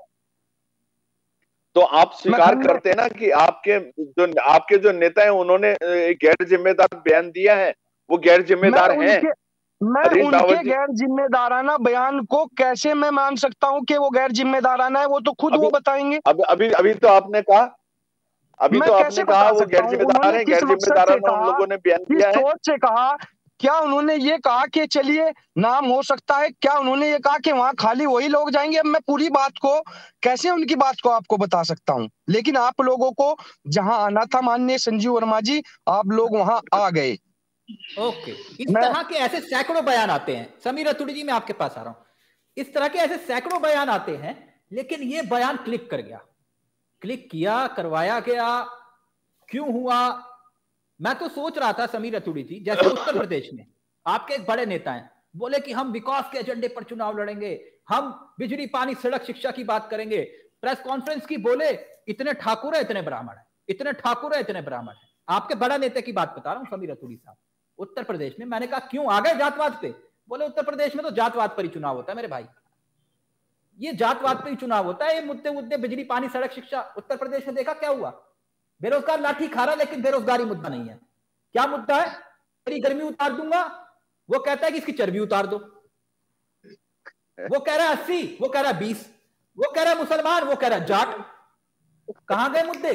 तो आप स्वीकार करते हैं ना कि आपके जो आपके जो नेता हैं उन्होंने गैर जिम्मेदार बयान दिया है, वो गैर जिम्मेदार हैं। मैं उनके गैर जिम्मेदाराना बयान को कैसे मैं मान सकता हूं कि वो गैर जिम्मेदाराना है? वो तो खुद वो बताएंगे। अभी अभी अभी तो आपने कहा अभी तो आपने कहा वो गैर जिम्मेदार है, गैर जिम्मेदाराना उन लोगों ने बयान दिया है। सोच से कहा, क्या उन्होंने ये कहा कि चलिए नाम हो सकता है? क्या उन्होंने ये कहा कि वहां खाली वही लोग जाएंगे? अब मैं पूरी बात को कैसे उनकी बात को आपको बता सकता हूं, लेकिन आप लोगों को जहां आना था माननीय संजीव वर्मा जी, आप लोग वहां आ गए। ओके, इस तरह के ऐसे सैकड़ों बयान आते हैं। समीर रतूड़ी जी, मैं आपके पास आ रहा हूं। इस तरह के ऐसे सैकड़ों बयान आते हैं, लेकिन ये बयान क्लिक कर गया, क्लिक किया, करवाया गया, क्यों हुआ? मैं तो सोच रहा था समीर रतूड़ी जी, जैसे उत्तर प्रदेश में आपके एक बड़े नेता हैं, बोले कि हम विकास के एजेंडे पर चुनाव लड़ेंगे, हम बिजली, पानी, सड़क, शिक्षा की बात करेंगे। प्रेस कॉन्फ्रेंस की बोले इतने ठाकुर है, इतने ब्राह्मण है, इतने ठाकुर है, इतने ब्राह्मण है। आपके बड़ा नेता की बात बता रहा हूं, समीर रतूड़ी साहब, उत्तर प्रदेश में। मैंने कहा क्यों आ गए जातवाद पे? बोले उत्तर प्रदेश में तो जातवाद पर ही चुनाव होता है मेरे भाई, ये जातवाद पे ही चुनाव होता है। ये मुद्दे मुद्दे बिजली, पानी, सड़क, शिक्षा, उत्तर प्रदेश में देखा क्या हुआ? बेरोजगार लाठी खा रहा, लेकिन बेरोजगारी मुद्दा नहीं है। क्या मुद्दा है? तेरी गर्मी उतार दूंगा, वो कहता है कि इसकी चर्बी उतार दो। वो कह रहा है अस्सी, वो कह रहा है बीस, वो कह रहा है मुसलमान, वो कह रहा है जाट। कहां गए मुद्दे?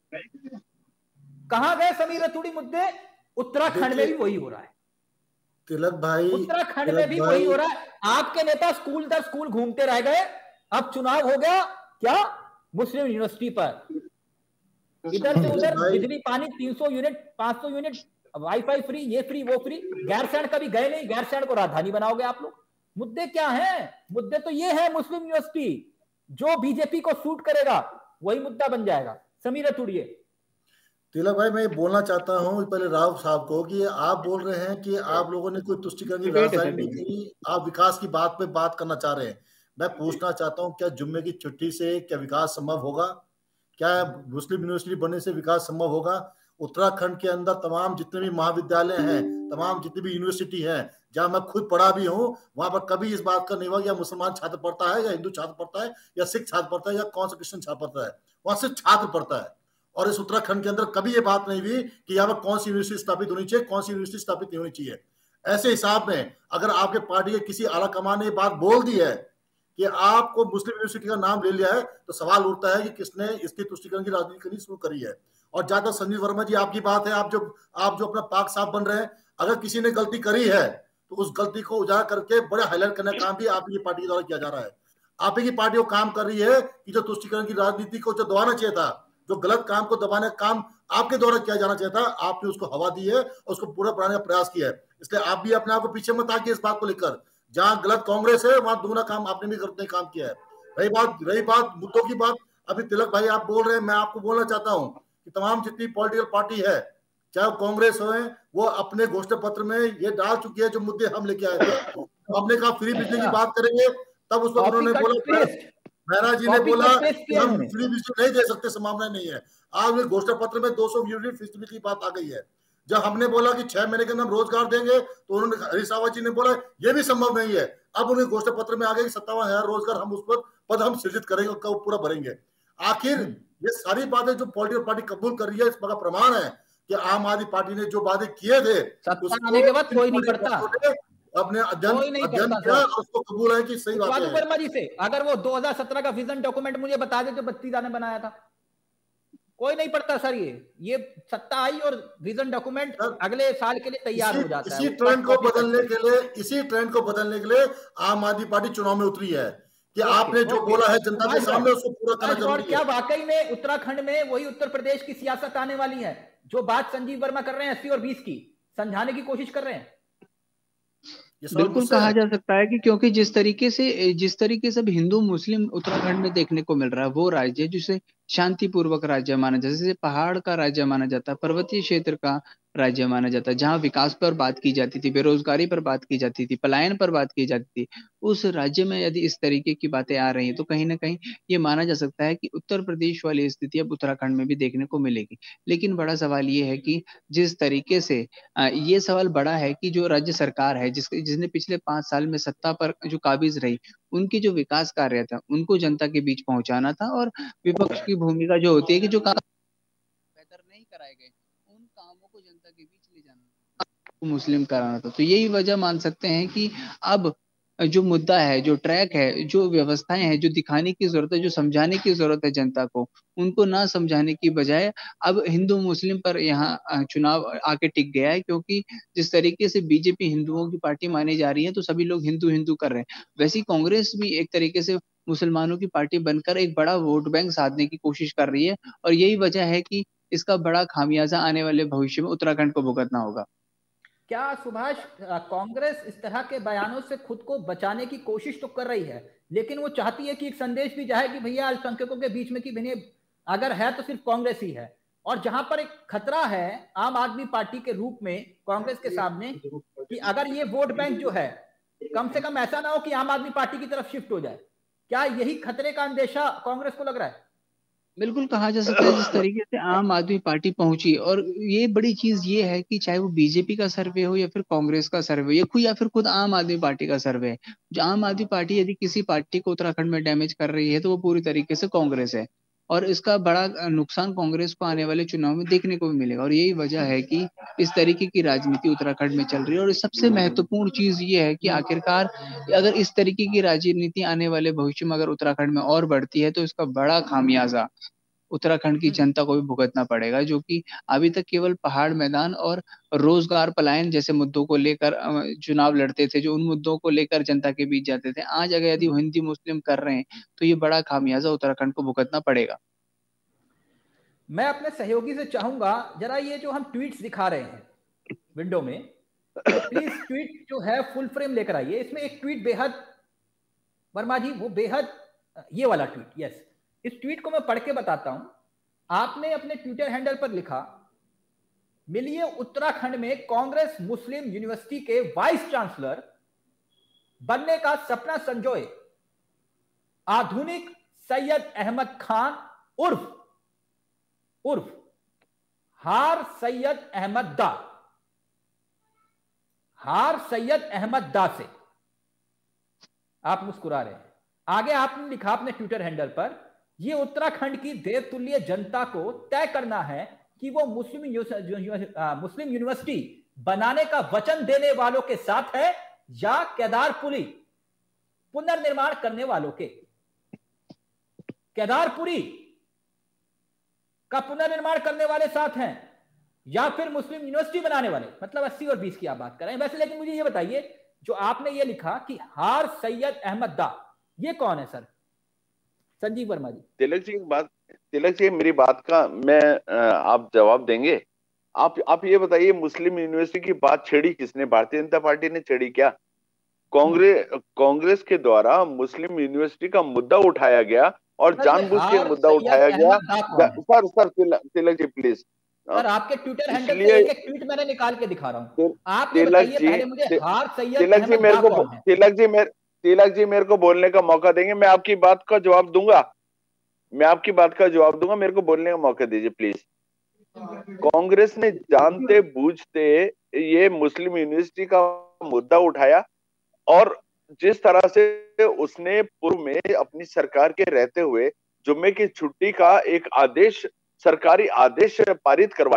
कहां गए समीर रतूड़ी मुद्दे? उत्तराखंड में भी वही हो रहा है तिलक भाई, उत्तराखंड में भी वही हो रहा है। आपके नेता स्कूल दर स्कूल घूमते रह गए, अब चुनाव हो गया क्या? मुस्लिम यूनिवर्सिटी पर, इधर से उधर बिजली, पानी, तीन सौ यूनिट, पांच सौ यूनिट, वाईफाई फ्री, ये फ्री, वो फ्री। गैरसैंण कभी गए नहीं, गैरसैंण को राजधानी बनाओगे आप लोग। मुद्दे क्या हैं? मुद्दे तो ये है, मुस्लिम यूनिवर्सिटी जो बीजेपी को सूट करेगा वही मुद्दा बन जाएगा। समीर रतूड़ी। तिलक भाई, मैं बोलना चाहता हूं पहले राव साहब को कि आप बोल रहे हैं कि आप लोगों ने कोई तुष्टिकरण की राजधानी नहीं की, आप विकास की बात पे बात करना चाह रहे हैं। मैं पूछना चाहता हूं, क्या जुम्मे की छुट्टी से क्या विकास संभव होगा? क्या मुस्लिम यूनिवर्सिटी बनने से विकास संभव होगा? उत्तराखंड के अंदर तमाम जितने भी महाविद्यालय हैं, तमाम जितनी भी यूनिवर्सिटी हैं, जहां मैं खुद पढ़ा भी हूं, वहां पर कभी इस बात का नहीं हुआ या मुसलमान छात्र पढ़ता है या हिंदू छात्र पढ़ता है या सिख छात्र पढ़ता है या कौन सा क्रिश्चियन छात्र पढ़ता है, वहां सिर्फ छात्र पढ़ता है। और इस उत्तराखंड के अंदर कभी ये बात नहीं हुई कि यहाँ पर कौन सी यूनिवर्सिटी स्थापित होनी चाहिए, कौन सी यूनिवर्सिटी स्थापित नहीं होनी चाहिए। ऐसे हिसाब में अगर आपके पार्टी के किसी आला कमान ने ये बात बोल दी है कि आपको मुस्लिम यूनिवर्सिटी का नाम ले लिया है, तो सवाल उठता है कि किसने इसकी तुष्टिकरण की राजनीति करनी शुरू करी है। और जहां तक संजीव वर्मा जी आपकी बात है, आप जो आप जो अपना पाक साफ बन रहे हैं, अगर किसी ने गलती करी है तो उस गलती को उजागर करके बड़े हाईलाइट करने का काम भी आप ही पार्टी के द्वारा किया जा रहा है। आप ही की पार्टी को काम कर रही है कि जो तुष्टिकरण की राजनीति को जो दबाना चाहिए था, जो गलत काम को दबाने का काम आपके द्वारा किया जाना चाहिए था, आपने उसको हवा दी है और उसको पूरा बढ़ाने का प्रयास किया है। इसलिए आप भी अपने आप को पीछे मत आके इस बात को लेकर, जहां गलत कांग्रेस है वहां दूना काम आपने भी करने काम किया है। रही बात रही बात मुद्दों की बात, अभी तिलक भाई आप बोल रहे हैं, मैं आपको बोलना चाहता हूं कि तमाम जितनी पॉलिटिकल पार्टी है, चाहे कांग्रेस हो, वो अपने घोषणा पत्र में ये डाल चुकी है जो मुद्दे हम लेके आए थे। हमने कहा फ्री बिजली की बात करेंगे, तब उस पर उन्होंने बोला, मेहरा जी ने बोला कि हम फ्री बिजली नहीं दे सकते, संभावना नहीं है। आज घोषणा पत्र में दो सौ यूनिट फ्री बिजली की बात आ गई है। जब हमने बोला कि छह महीने के अंदर हम रोजगार देंगे, तो उन्होंने हरीश रावत जी ने बोला ये भी संभव नहीं है। अब उन्हें घोषणा पत्र में आ गया कि सत्तावन हजार रोजगार हम उस पर पद हम सृजित करेंगे, कब पूरा भरेंगे। आखिर ये सारी बातें जो पॉलिटिकल पार्टी कबूल कर रही है, इसका प्रमाण है कि आम आदमी पार्टी ने जो वादे किए थे सत्ता आने के बाद कोई नहीं पढ़ता, अपने अध्ययन कोई नहीं अध्ययन पढ़ता किया सर। और उसको कबूल है कि सही बात वादु है। वर्मा जी से अगर वो दो हज़ार सत्रह का विजन डॉक्यूमेंट मुझे बता दे जो बत्तीदा ने बनाया था, कोई नहीं पढ़ता सर। ये ये सत्ता आई और विजन डॉक्यूमेंट अगले साल के लिए तैयार हो जाता है। इसी ट्रेंड को बदलने के लिए इसी ट्रेंड को बदलने के लिए आम आदमी पार्टी चुनाव में उतरी है कि आपने जो बोला है जनता के सामने उसको पूरा करना जरूरी है। क्या वाकई में उत्तराखंड में वही उत्तर प्रदेश की सियासत आने वाली है जो बात संजीव वर्मा कर रहे हैं अस्सी और बीस की, समझाने की कोशिश कर रहे हैं? बिल्कुल कहा जा सकता है कि क्योंकि जिस तरीके से जिस तरीके से हिंदू मुस्लिम उत्तराखंड में देखने को मिल रहा है, वो राज्य जिसे शांतिपूर्वक राज्य माना जाता है, जैसे पहाड़ का राज्य माना जाता है, पर्वतीय क्षेत्र का राज्य माना जाता है, जहां विकास पर बात की जाती थी, बेरोजगारी पर बात की जाती थी, पलायन पर बात की जाती थी, उस राज्य में यदि इस तरीके की बातें आ रही हैं तो कहीं ना कहीं ये माना जा सकता है कि उत्तर प्रदेश वाली स्थिति अब उत्तराखंड में भी देखने को मिलेगी। लेकिन बड़ा सवाल ये है कि जिस तरीके से ये सवाल बड़ा है कि जो राज्य सरकार है जिस जिसने पिछले पांच साल में सत्ता पर जो काबिज रही, उनके जो विकास कार्य था उनको जनता के बीच पहुंचाना था, और विपक्ष की भूमिका जो होती है कि जो काम बेहतर नहीं कराए गए उन कामों को जनता के बीच ले जाना, मुस्लिम कराना था। तो यही वजह मान सकते हैं कि अब जो मुद्दा है, जो ट्रैक है, जो व्यवस्थाएं हैं, जो दिखाने की जरूरत है, जो समझाने की जरूरत है जनता को, उनको ना समझाने की बजाय अब हिंदू मुस्लिम पर यहाँ चुनाव आके टिक गया है। क्योंकि जिस तरीके से बीजेपी हिंदुओं की पार्टी मानी जा रही है तो सभी लोग हिंदू हिंदू कर रहे हैं, वैसी कांग्रेस भी एक तरीके से मुसलमानों की पार्टी बनकर एक बड़ा वोट बैंक साधने की कोशिश कर रही है, और यही वजह है कि इसका बड़ा खामियाजा आने वाले भविष्य में उत्तराखंड को भुगतना होगा। क्या सुभाष, कांग्रेस इस तरह के बयानों से खुद को बचाने की कोशिश तो कर रही है, लेकिन वो चाहती है कि एक संदेश भी जाए कि भैया अल्पसंख्यकों के बीच में कि भैया अगर है तो सिर्फ कांग्रेस ही है। और जहां पर एक खतरा है आम आदमी पार्टी के रूप में कांग्रेस के सामने कि अगर ये वोट बैंक जो है कम से कम ऐसा ना हो कि आम आदमी पार्टी की तरफ शिफ्ट हो जाए, क्या यही खतरे का अंदेशा कांग्रेस को लग रहा है? बिल्कुल कहा जा सकता है जिस तरीके से आम आदमी पार्टी पहुंची, और ये बड़ी चीज ये है कि चाहे वो बीजेपी का सर्वे हो या फिर कांग्रेस का सर्वे हो या फिर खुद आम आदमी पार्टी का सर्वे है, जो आम आदमी पार्टी यदि किसी पार्टी को उत्तराखंड में डैमेज कर रही है तो वो पूरी तरीके से कांग्रेस है, और इसका बड़ा नुकसान कांग्रेस को आने वाले चुनाव में देखने को भी मिलेगा। और यही वजह है कि इस तरीके की राजनीति उत्तराखंड में चल रही है। और सबसे महत्वपूर्ण चीज ये है कि आखिरकार अगर इस तरीके की राजनीति आने वाले भविष्य में अगर उत्तराखंड में और बढ़ती है तो इसका बड़ा खामियाजा उत्तराखंड की जनता को भी भुगतना पड़ेगा, जो कि अभी तक केवल पहाड़ मैदान और रोजगार पलायन जैसे मुद्दों को लेकर चुनाव लड़ते थे, जो उन मुद्दों को लेकर जनता के बीच जाते थे, आज अगर यदि हिंदी मुस्लिम कर रहे हैं तो ये बड़ा खामियाजा उत्तराखंड को भुगतना पड़ेगा। मैं अपने सहयोगी से चाहूंगा जरा ये जो हम ट्वीट्स दिखा रहे हैं विंडो में, तो प्लीज ट्वीट जो है फुल फ्रेम लेकर आइए। इसमें एक ट्वीट बेहद, वर्मा जी वो बेहद, ये वाला ट्वीट, यस, इस ट्वीट को मैं पढ़ के बताता हूं। आपने अपने ट्विटर हैंडल पर लिखा, मिलिए उत्तराखंड में कांग्रेस मुस्लिम यूनिवर्सिटी के वाइस चांसलर बनने का सपना संजोए आधुनिक सैयद अहमद खान उर्फ उर्फ हार सैयद अहमद दा हार सैयद अहमद दा से। आप मुस्कुरा रहे हैं। आगे आपने लिखा अपने ट्विटर हैंडल पर, यह उत्तराखंड की देवतुल्य जनता को तय करना है कि वो मुस्लिम मुस्लिम यूनिवर्सिटी बनाने का वचन देने वालों के साथ है या केदारपुरी पुनर्निर्माण करने वालों के। केदारपुरी का पुनर्निर्माण करने वाले साथ हैं या फिर मुस्लिम यूनिवर्सिटी बनाने वाले, मतलब अस्सी और बीस की आप बात कर रहे हैं वैसे। लेकिन मुझे ये बताइए, जो आपने ये लिखा कि हार सैयद अहमद दा, ये कौन है सर? संजीव वर्मा जी। तिलक जी बात तिलक जी मेरी बात का मैं आप जवाब देंगे। आप आप ये बताइए, मुस्लिम यूनिवर्सिटी की बात छेड़ी किसने? भारतीय जनता पार्टी ने छेड़ी क्या? कांग्रेस कांग्रेस के द्वारा मुस्लिम यूनिवर्सिटी का मुद्दा उठाया गया और जानबूझ के मुद्दा उठाया गया। Sir sir Tilak ji please sir, आपके ट्विटर हैंडल पे एक एक ट्वीट मैंने निकाल के दिखा रहा हूं। आप ये बताइए पहले मुझे हार सैयद तिलक जी मेरे को तिलक जी मेरे तिलक जी मेरे को बोलने का मौका देंगे, मैं आपकी बात का जवाब दूंगा मैं आपकी बात का जवाब दूंगा मेरे को बोलने का मौका दीजिए प्लीज। कांग्रेस ने जानते बूझते ये मुस्लिम यूनिवर्सिटी का मुद्दा उठाया, और जिस तरह से उसने पूर्व में अपनी सरकार के रहते हुए जुम्मे की छुट्टी का एक आदेश, सरकारी आदेश पारित करवाया,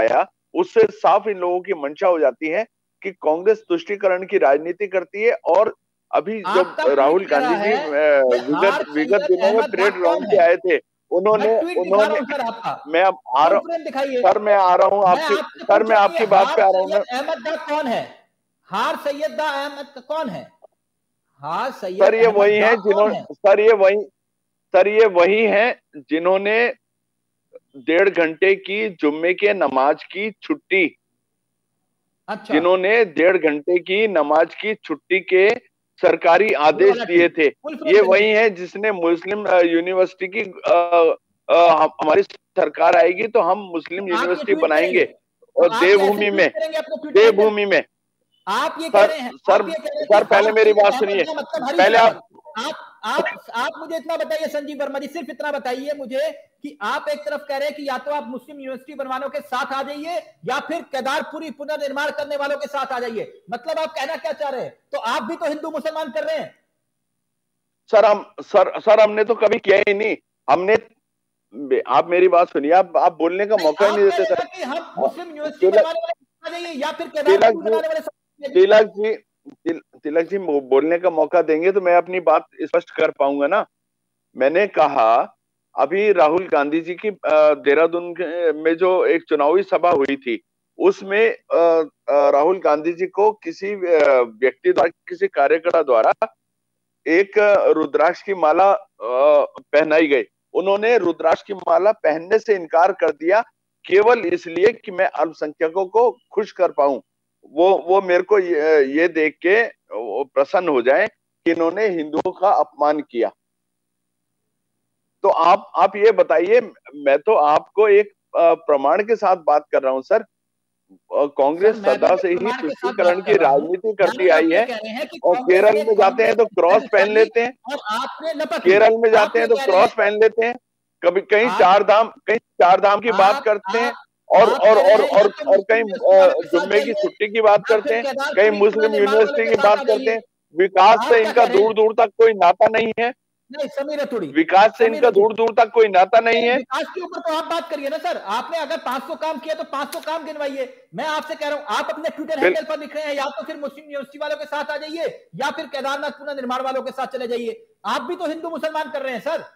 उससे साफ इन लोगों की मंशा हो जाती है कि कांग्रेस तुष्टीकरण की राजनीति करती है। और अभी जब राहुल गांधी जी विगत विगत दिनों में परेड ग्राउंड पे आए थे, उन्होंने उन्होंने मैं अब आ रहा हूँ सर, मैं आ रहा हूँ आपकी सर मैं आपकी बात पे आ रहा हूँ। अहमद दा कौन है? हार सैयद दा अहमद कौन है? हार सैयद सर ये वही है जिन्होंने सर ये वही सर ये वही है जिन्होंने डेढ़ घंटे की जुम्मे के नमाज की छुट्टी अच्छा। जिन्होंने डेढ़ घंटे की नमाज की छुट्टी के सरकारी आदेश दिए थे। ये वही है जिसने मुस्लिम यूनिवर्सिटी की आ, आ, हमारी सरकार आएगी तो हम मुस्लिम यूनिवर्सिटी बनाएंगे और देवभूमि में देवभूमि में आप ये कह रहे हैं सर सर पहले मेरी बात सुनिए, पहले आप आप आप आप मुझे इतना बताइए संजीव वर्मा जी, सिर्फ इतना बताइए मुझे कि आप एक तरफ कह रहे हैं कि या तो आप मुस्लिम यूनिवर्सिटी बनवानों के साथ आ जाइए या फिर केदारपुरी पुनर्निर्माण करने वालों के साथ आ जाइए, मतलब आप कहना क्या चाह रहे हैं? तो आप भी तो हिंदू मुसलमान कर रहे हैं। सर हम सर सर हमने तो कभी किया ही नहीं। हमने आप मेरी बात सुनिए, आप आप बोलने का मौका ही नहीं देते सर। कि हम मुस्लिम यूनिवर्सिटी बनवाने वाले आ जाइए या फिर केदारपुरी बनवाने वाले। तिलक जी तिलक जी बोलने का मौका देंगे तो मैं अपनी बात स्पष्ट कर पाऊंगा ना। मैंने कहा अभी राहुल गांधी जी की देहरादून में जो एक चुनावी सभा हुई थी उसमें राहुल गांधी जी को किसी व्यक्ति द्वारा किसी कार्यकर्ता द्वारा एक रुद्राक्ष की माला पहनाई गई। उन्होंने रुद्राक्ष की माला पहनने से इनकार कर दिया केवल इसलिए कि मैं अल्पसंख्यकों को खुश कर पाऊं। वो वो मेरे को ये, ये देख के प्रसन्न हो जाए कि इन्होंने हिंदुओं का अपमान किया। तो आप आप ये बताइए, मैं तो आपको एक प्रमाण के साथ बात कर रहा हूं सर। कांग्रेस सदा से ही तुष्टीकरण की राजनीति करती आई है और केरल में जाते हैं तो क्रॉस पहन लेते हैं, केरल में जाते हैं तो क्रॉस पहन लेते हैं, कभी कहीं चार धाम कहीं चार धाम की बात करते हैं और और और और और कहीं जुम्मे की छुट्टी की बात करते हैं, कहीं मुस्लिम यूनिवर्सिटी की बात करते हैं। विकास से इनका दूर दूर तक कोई नाता नहीं है। नहीं समीर थोड़ी विकास से इनका दूर दूर तक कोई नाता नहीं है। विकास के ऊपर तो आप बात करिए ना सर। आपने अगर पाँच सौ काम किया तो पाँच सौ काम गिनवाइए। मैं आपसे कह रहा हूं आप अपने ट्विटर हैंडल पर लिख रहे हैं या तो फिर मुस्लिम यूनिवर्सिटी वालों के साथ आ जाइए या फिर केदारनाथ पुनर्निर्माण वालों के साथ चले जाइए। आप भी तो हिंदू मुसलमान कर रहे हैं सर।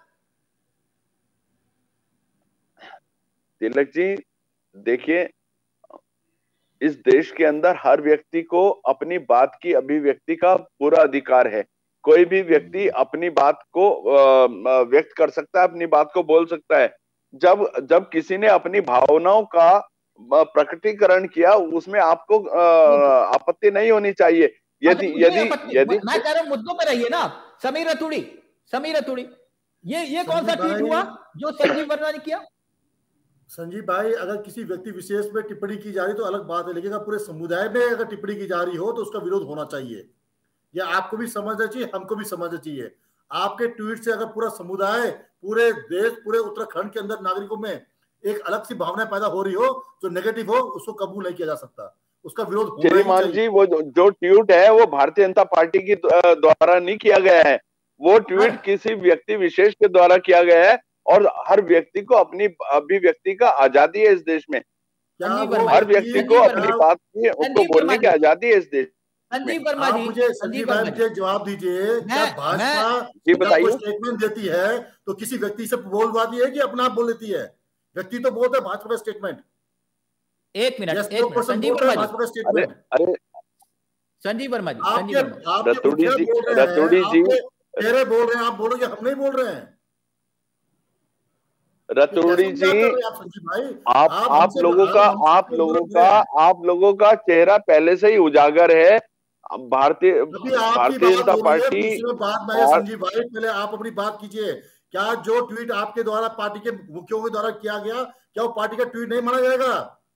तिलक जी देखिए, इस देश के अंदर हर व्यक्ति को अपनी बात की अभिव्यक्ति का पूरा अधिकार है। कोई भी व्यक्ति अपनी बात को व्यक्त कर सकता है, अपनी बात को बोल सकता है। जब जब किसी ने अपनी भावनाओं का प्रकटीकरण किया उसमें आपको आपत्ति नहीं होनी चाहिए। यदि यदि यदि मैं कह रहा हूं मुद्दों पे रहिए ना। समीर रतूड़ी समीर रतूड़ी ये ये कौन सा ट्वीट हुआ जो संजीव वर्मा ने किया? संजीव भाई, अगर किसी व्यक्ति विशेष पे टिप्पणी की जा रही तो अलग बात है, लेकिन अगर पूरे समुदाय में अगर टिप्पणी की जा रही हो तो उसका विरोध होना चाहिए। यह आपको भी समझना चाहिए, हमको भी समझना चाहिए। आपके ट्वीट से अगर पूरा समुदाय, पूरे देश, पूरे उत्तराखंड के अंदर नागरिकों में एक अलग सी भावना पैदा हो रही हो जो नेगेटिव हो, उसको कबूल नहीं किया जा सकता, उसका विरोध होना श्रीमान जी। वो जो ट्वीट है वो भारतीय जनता पार्टी की द्वारा नहीं किया गया है, वो ट्वीट किसी व्यक्ति विशेष के द्वारा किया गया है और हर व्यक्ति को अपनी अभिव्यक्ति का आजादी है इस देश में। हर व्यक्ति को अपनी बात की उसको बोलने की आजादी है इस देश। संजीव वर्मा जी, मुझे संजीव भाई मुझे जवाब दीजिए, क्या भाजपा कोई स्टेटमेंट देती है तो किसी व्यक्ति से बोलवाती है कि अपना आप बोल लेती है? व्यक्ति तो बोलता है भाजपा का स्टेटमेंट। एक मिनट एक मिनट संजीव वर्मा भाजपा का स्टेटमेंट। अरे संजीव वर्मा जी, संजीव वर्मा रतूड़ी जी रतूड़ी जी तेरे बोल रहे हैं, आप बोलोगे हम नहीं बोल रहे हैं। रतूड़ी जी आप आप लोगों का आप लोगों का आप लोगों का चेहरा पहले से ही उजागर है। भारतीय भारतीय जनता पार्टी। बात मैं संजीव भाई, पहले आप अपनी बात कीजिए। क्या जो ट्वीट आपके द्वारा पार्टी के मुखियों के द्वारा किया गया, क्या वो पार्टी का ट्वीट नहीं माना जाएगा?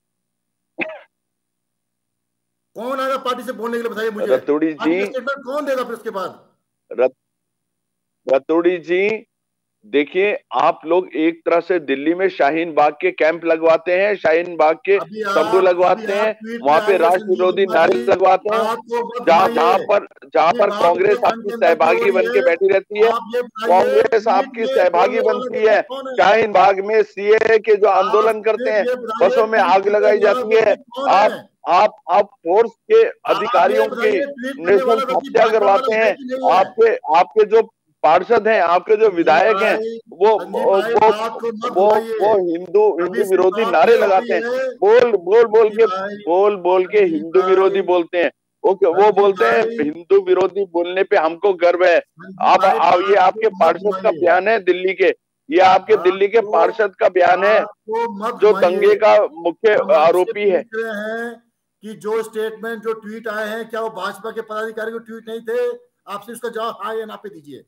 कौन आएगा पार्टी से बोलने के लिए, बताइए मुझे। रतूड़ी जी स्टेटमेंट कौन देगा फिर उसके बाद? रत, रतूड़ी जी देखिए, आप लोग एक तरह से दिल्ली में शाहीन बाग के कैंप लगवाते हैं, शाहीन बाग के तंबू लगवाते हैं, वहां पे राष्ट्र विरोधी नारे लगवाते हैं, जहां जहां पर जहां पर कांग्रेस आपकी सहभागी बन के बैठी रहती है, कांग्रेस आपकी सहभागी बनती है। शाहीन बाग में सीए के जो आंदोलन करते हैं, बसों में आग लगाई जाती है, आप आप आप फोर्स के अधिकारियों की नेशनल हत्या करवाते हैं, आपके आपके जो पार्षद हैं, आपके जो विधायक हैं, वो वो वो वो हिंदू हिंदू विरोधी नारे लगाते हैं, बोल बोल बोल के बोल बोल के हिंदू विरोधी बोलते हैं। ओके, वो बोलते हैं हिंदू विरोधी बोलने पे हमको गर्व है। आप, आप ये आपके पार्षद का बयान है दिल्ली के, ये आपके दिल्ली के पार्षद का बयान है जो दंगे का मुख्य आरोपी है कि जो स्टेटमेंट जो ट्वीट आए हैं, क्या वो भाजपा के पदाधिकारी को ट्वीट नहीं थे? आपसे उसका जवाब हाँ या ना पे दीजिए।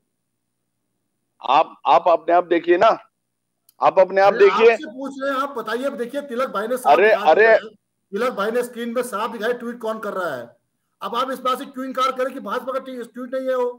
आप आप अपने आप देखिए ना, आप अपने आप देखिए। पूछ रहे हैं, आप बताइए। देखिए तिलक भाई ने अरे अरे तिलक भाई ने स्क्रीन पे साफ दिखाया ट्वीट कौन कर रहा है। अब आप इस बात से क्यों इनकार करें कि भाजपा का ट्वीट नहीं है वो?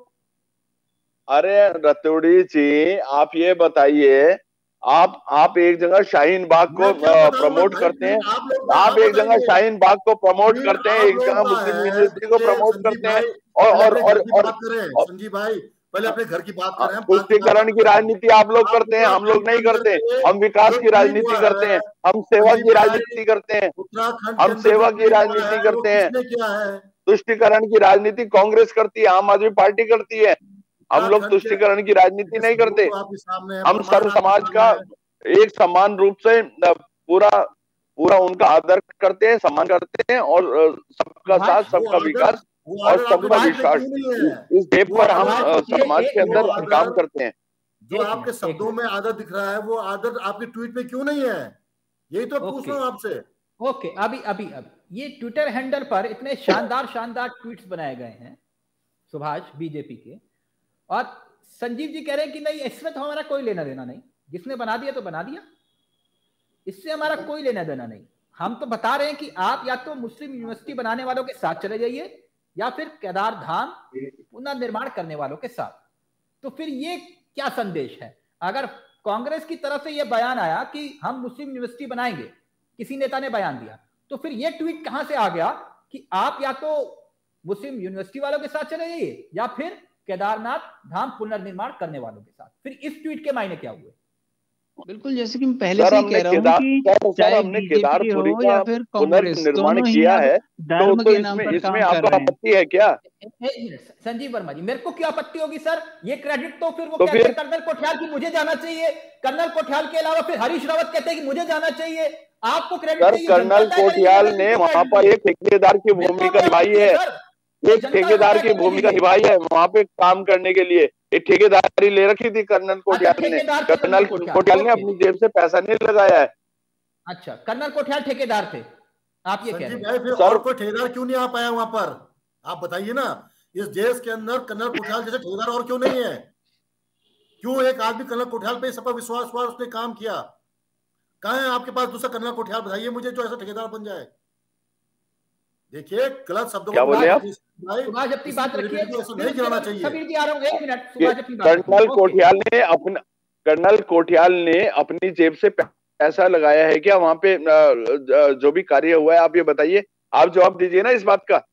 अरे रतौड़ी जी, आप ये बताइए, आप आप एक जगह शाहीन बाग को प्रमोट करते हैं, आप एक जगह शाहीन बाग को प्रमोट करते हैं, एक जगह मुस्लिम यूनिवर्सिटी को प्रमोट करते हैं, और और और और संजीव भाई पहले अपने घर की बात कर रहे हैं। तुष्टीकरण की राजनीति आप लोग करते हैं, हम लोग नहीं करते। हम विकास की राजनीति करते हैं, हम सेवा की राजनीति करते हैं, हम सेवा की राजनीति करते हैं। तुष्टीकरण की राजनीति कांग्रेस करती है, आम आदमी पार्टी करती है, हम लोग तुष्टीकरण की राजनीति नहीं करते। हम सर्व समाज का एक समान रूप से पूरा पूरा उनका आदर करते हैं, सम्मान करते हैं, और सबका साथ, सबका विकास और सबका विश्वास, इस देश पर हम समाज के अंदर काम करते हैं। जो आपके शब्दों में आदर दिख रहा है, वो आदर आपके ट्वीट में क्यों नहीं है? यही तो पूछ रहा हूँ आपसे। ओके, अभी अभी अभी ये ट्विटर हैंडल पर इतने शानदार शानदार ट्वीट्स बनाए गए हैं सुभाष बीजेपी के, और संजीव जी कह रहे हैं कि नहीं, इसमें तो हमारा कोई लेना देना नहीं, जिसने बना दिया तो बना दिया, इससे हमारा कोई लेना देना नहीं। हम तो बता रहे हैं कि आप या तो मुस्लिम यूनिवर्सिटी बनाने वालों के साथ चले जाइए, या फिर केदार धाम पुनर्निर्माण करने वालों के साथ। तो फिर ये क्या संदेश है? अगर कांग्रेस की तरफ से यह बयान आया कि हम मुस्लिम यूनिवर्सिटी बनाएंगे, किसी नेता ने बयान दिया, तो फिर यह ट्वीट कहां से आ गया कि आप या तो मुस्लिम यूनिवर्सिटी वालों के साथ चले जाइए या फिर केदारनाथ धाम पुनर्निर्माण करने वालों के साथ? फिर इस ट्वीट के मायने क्या हुए? बिल्कुल, जैसे कि मैं पहले से ही कह रहा हूँ कि चाहे बीजेपी हो या फिर कांग्रेस, दोनों ही किया है, धर्म तो, तो के नाम इसमें, पर इसमें काम कर आपको रहे हैं। आपत्ति है क्या? संजीव वर्मा जी, मेरे को क्या आपत्ति होगी सर? ये क्रेडिट तो फिर वो तो कहते हैं कर्नल कोठियाल की मुझे जाना चाहिए, कर्नल कोठियाल के अलावा फिर हरीश रावत कहते हैं कि मुझे जाना चाहिए। आपको क्रेडिट सर, कर्नल कोठियाल ने वहां पर एक ठेकेदार की भूमिका निभाई है, एक ठेकेदार की भूमिका निभाई है वहां पे काम करने के लिए। एक ठेकेदारी ले रखी थी कर्नल कोठियाल ने, कर्नल कोठियाल ने अपनी जेब से पैसा नहीं लगाया है। अच्छा, कर्नल कोठियाल ठेकेदार थे, आप ये कह रहे हैं? फिर और कोई ठेकेदार क्यों नहीं आ पाया वहां पर? आप बताइए ना, इस देश के अंदर कर्नल कोठियाल जैसे ठेकेदार और क्यों नहीं है? क्यों एक आदमी कर्नल कोठियाल पे सब विश्वास हुआ, उसने काम किया? कहाँ है आपके पास दूसरा कर्नल कोठियाल? बताइए मुझे जो ऐसा ठेकेदार बन जाए। देखिए, गलत शब्दों क्या बोले आप? सुभाष अपनी बात रखिए, नहीं गिराना चाहिए। सबीर जी आ रहा हूँ, एक मिनट। सुभाष अपनी बात। कर्नल कोठियाल ने अपना कर्नल कोठियाल ने अपनी जेब से पैसा लगाया है क्या वहां पे जो भी कार्य हुआ है? आप ये बताइए, आप जवाब दीजिए ना इस बात का।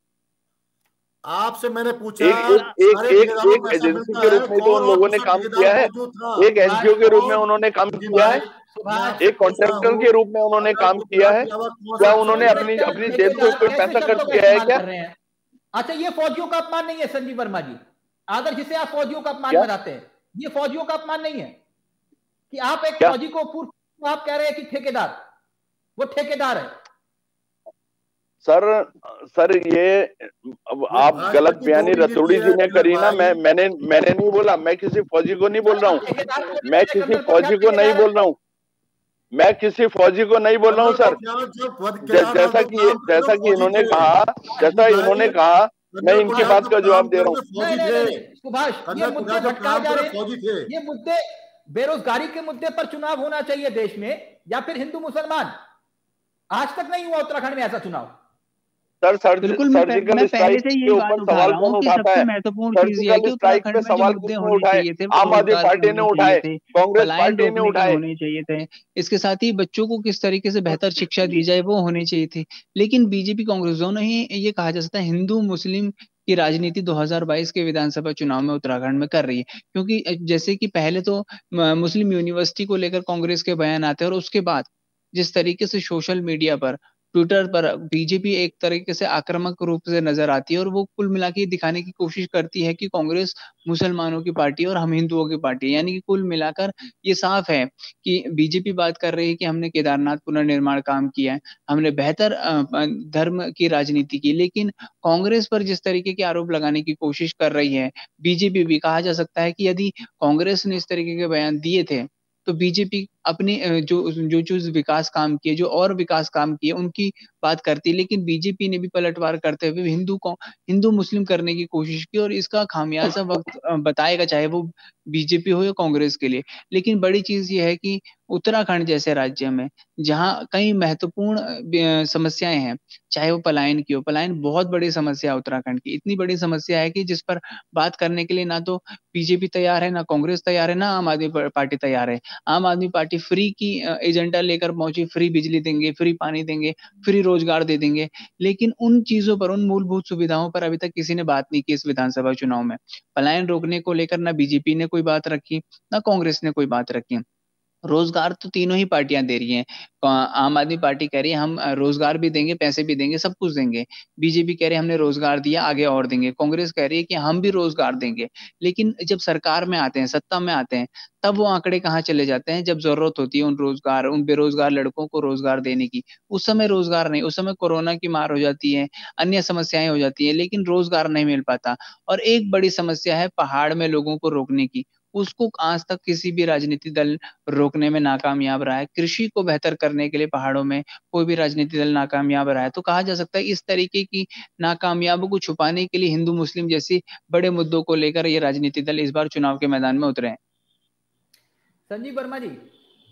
आपसे मैंने पूछा, एक एक एक एक एजेंसी के रूप में तो उन लोगों ने काम किया है, एक एनजीओ के रूप में उन्होंने काम किया है, एक कॉन्ट्रैक्टर के रूप में उन्होंने काम किया है। क्या उन्होंने अपनी अपनी जेब से कोई पैसा खर्च किया है क्या? अच्छा, ये फौजियों का अपमान नहीं है संजीव वर्मा जी? अगर जिसे आप फौजियों का अपमान बनाते हैं, ये फौजियों का अपमान नहीं है कि आप एक फौजी को पूर्व आप कह रहे हैं कि ठेकेदार, वो ठेकेदार है। सर सर ये आप गलत बयानी रतौड़ी जी ने करी ना। मैं मैंने मैंने नहीं बोला, मैं किसी फौजी को नहीं बोल रहा हूँ, मैं किसी फौजी को नहीं बोल रहा हूँ, मैं किसी फौजी को नहीं बोल रहा हूँ सर। जैसा कि जैसा कि इन्होंने कहा जैसा इन्होंने कहा मैं इनकी बात का जवाब दे रहा हूँ। सुभाष, ये मुद्दे भटकाए जा रहे हैं, ये मुद्दे बेरोजगारी के मुद्दे पर चुनाव होना चाहिए देश में, या फिर हिंदू मुसलमान? आज तक नहीं हुआ उत्तराखंड में ऐसा चुनाव। सर बिल्कुल मैं, सर्जिकल मैं पहले स्ट्राइक से के यही बात ऊपर उठा सवाल रहा कौन हूँ कि उठाता सबसे है? महत्वपूर्ण चीज ये है कि सर्जिकल स्ट्राइक उत्तराखंड पे में जो सवाल मुद्दे किसने होने उठाए? चाहिए थे वो आम आदमी रोजगार के पार्टी ने होने चाहिए उठाए, थे, कांग्रेस पलायन पार्टी ने रोकने के उठाए। होने चाहिए थे, इसके साथ ही बच्चों को किस तरीके से बेहतर शिक्षा दी जाए वो होने चाहिए थे। लेकिन बीजेपी कांग्रेस दोनों ही ये कहा जा सकता है हिंदू मुस्लिम की राजनीति दो हज़ार बाईस के विधानसभा चुनाव में उत्तराखंड में कर रही है। क्योंकि जैसे कि पहले तो मुस्लिम यूनिवर्सिटी को लेकर कांग्रेस के बयान आते हैं और उसके बाद जिस तरीके से सोशल मीडिया पर ट्विटर पर बीजेपी एक तरीके से आक्रामक रूप से नजर आती है और वो कुल मिला के दिखाने की कोशिश करती है कि कांग्रेस मुसलमानों की पार्टी और हम हिंदुओं की पार्टी, यानी कि कुल मिलाकर ये साफ है कि बीजेपी बात कर रही है कि हमने केदारनाथ पुनर्निर्माण काम किया है, हमने बेहतर धर्म की राजनीति की, लेकिन कांग्रेस पर जिस तरीके के आरोप लगाने की कोशिश कर रही है बीजेपी भी, कहा जा सकता है कि यदि कांग्रेस ने इस तरीके के बयान दिए थे तो बीजेपी अपने जो जो जो विकास काम किए, जो और विकास काम किए उनकी बात करती है, लेकिन बीजेपी ने भी पलटवार करते हुए हिंदू को हिंदू मुस्लिम करने की कोशिश की और इसका खामियाजा वक्त बताएगा, चाहे वो बीजेपी हो या कांग्रेस के लिए। लेकिन बड़ी चीज ये है कि उत्तराखंड जैसे राज्य में जहाँ कई महत्वपूर्ण समस्याएं हैं, चाहे वो पलायन की हो, पलायन बहुत बड़ी समस्या है उत्तराखंड की, इतनी बड़ी समस्या है कि जिस पर बात करने के लिए ना तो बीजेपी तैयार है, ना कांग्रेस तैयार है, ना आम आदमी पार्टी तैयार है। आम आदमी पार्टी फ्री की एजेंडा लेकर पहुंची, फ्री बिजली देंगे, फ्री पानी देंगे, फ्री रोजगार दे देंगे, लेकिन उन चीजों पर, उन मूलभूत सुविधाओं पर अभी तक किसी ने बात नहीं की इस विधानसभा चुनाव में। पलायन रोकने को लेकर ना बीजेपी ने कोई बात रखी, ना कांग्रेस ने कोई बात रखी। रोजगार तो तीनों ही पार्टियां दे रही हैं। आम आदमी पार्टी कह रही है हम रोजगार भी देंगे, पैसे भी देंगे, सब कुछ देंगे। बीजेपी कह रही है हमने रोजगार दिया, आगे और देंगे। कांग्रेस कह रही है कि हम भी रोजगार देंगे। लेकिन जब सरकार में आते हैं, सत्ता में आते हैं, तब वो आंकड़े कहाँ चले जाते हैं? जब जरूरत होती है उन रोजगार उन बेरोजगार लड़कों को रोजगार देने की, उस समय रोजगार नहीं, उस समय कोरोना की मार हो जाती है, अन्य समस्याएं हो जाती है, लेकिन रोजगार नहीं मिल पाता। और एक बड़ी समस्या है पहाड़ में लोगों को रोकने की, उसको आज तक किसी भी राजनीतिक दल रोकने में नाकामयाब रहा है। कृषि को बेहतर करने के लिए पहाड़ों में कोई भी राजनीतिक दल नाकामयाब रहा है। तो कहा जा सकता है इस तरीके की नाकामयाबी को छुपाने के लिए हिंदू मुस्लिम जैसी बड़े मुद्दों को लेकर ये राजनीतिक दल इस बार चुनाव के मैदान में उतरे हैं। संजीव वर्मा जी।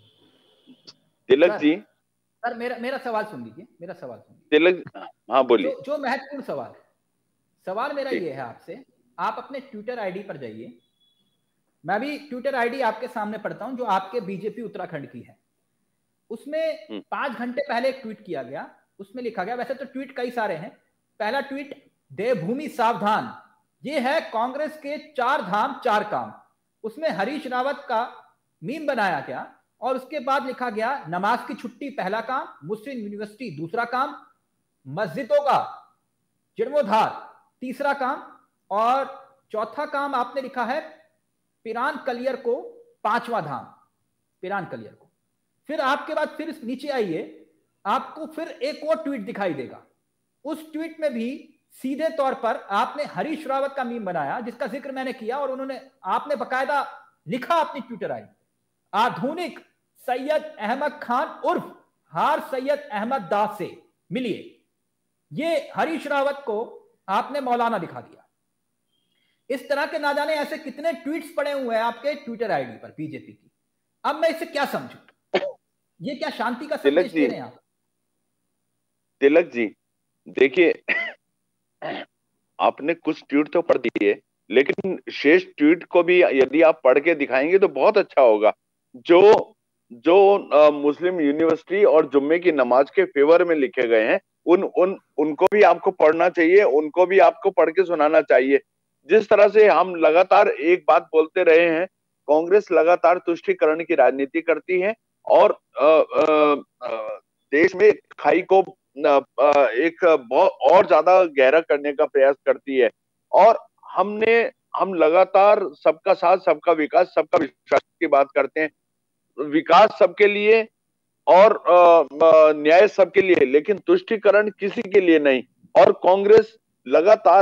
तिलक जी सर मेरा मेरा सवाल सुन लीजिए, मेरा सवाल सुन लीजिए। तिलक हाँ बोलिए। जो, जो महत्वपूर्ण सवाल है, सवाल मेरा ये है आपसे, आप अपने ट्विटर आईडी पर जाइए, मैं भी ट्विटर आईडी आपके सामने पढ़ता हूं जो आपके बीजेपी उत्तराखंड की है। उसमें पांच घंटे पहले एक ट्वीट किया गया, उसमें लिखा गया, वैसे तो ट्वीट कई सारे हैं, पहला ट्वीट देवभूमि सावधान, ये है कांग्रेस के चार धाम चार काम, उसमें हरीश रावत का मीम बनाया गया और उसके बाद लिखा गया नमाज की छुट्टी पहला काम, मुस्लिम यूनिवर्सिटी दूसरा काम, मस्जिदों का जीर्णोद्धार तीसरा काम, और चौथा काम आपने लिखा है पिरान कलियर को पांचवा धाम, पिरान कलियर को। फिर आपके बाद फिर नीचे आइए, आपको फिर एक और ट्वीट दिखाई देगा, उस ट्वीट में भी सीधे तौर पर आपने हरीश रावत का मीम बनाया जिसका जिक्र मैंने किया, और उन्होंने आपने बकायदा लिखा अपनी ट्विटर आई, आधुनिक सैयद अहमद खान उर्फ हार सैयद अहमद दास से मिलिए। ये हरीश रावत को आपने मौलाना दिखा दिया। इस तरह के ना जाने ऐसे कितने ट्वीट्स पड़े हुए हैं आपके ट्विटर आईडी पर बीजेपी की। अब मैं इसे क्या समझूं? ये क्या शांति का संदेश दे रहे हैं आप? तिलक जी देखिए, आपने कुछ ट्वीट तो पढ़ दिए, लेकिन शेष ट्वीट को भी यदि आप पढ़ के दिखाएंगे तो बहुत अच्छा होगा। जो जो आ, मुस्लिम यूनिवर्सिटी और जुम्मे की नमाज के फेवर में लिखे गए हैं, उन उन उनको भी आपको पढ़ना चाहिए, उनको भी आपको पढ़ के सुनाना चाहिए। जिस तरह से हम लगातार एक बात बोलते रहे हैं, कांग्रेस लगातार तुष्टीकरण की राजनीति करती है और आ, आ, देश में खाई को एक बहुत और ज्यादा गहरा करने का प्रयास करती है। और हमने हम लगातार सबका साथ, सबका विकास, सबका विश्वास की बात करते हैं, विकास सबके लिए और न्याय सबके लिए, लेकिन तुष्टीकरण किसी के लिए नहीं। और कांग्रेस लगातार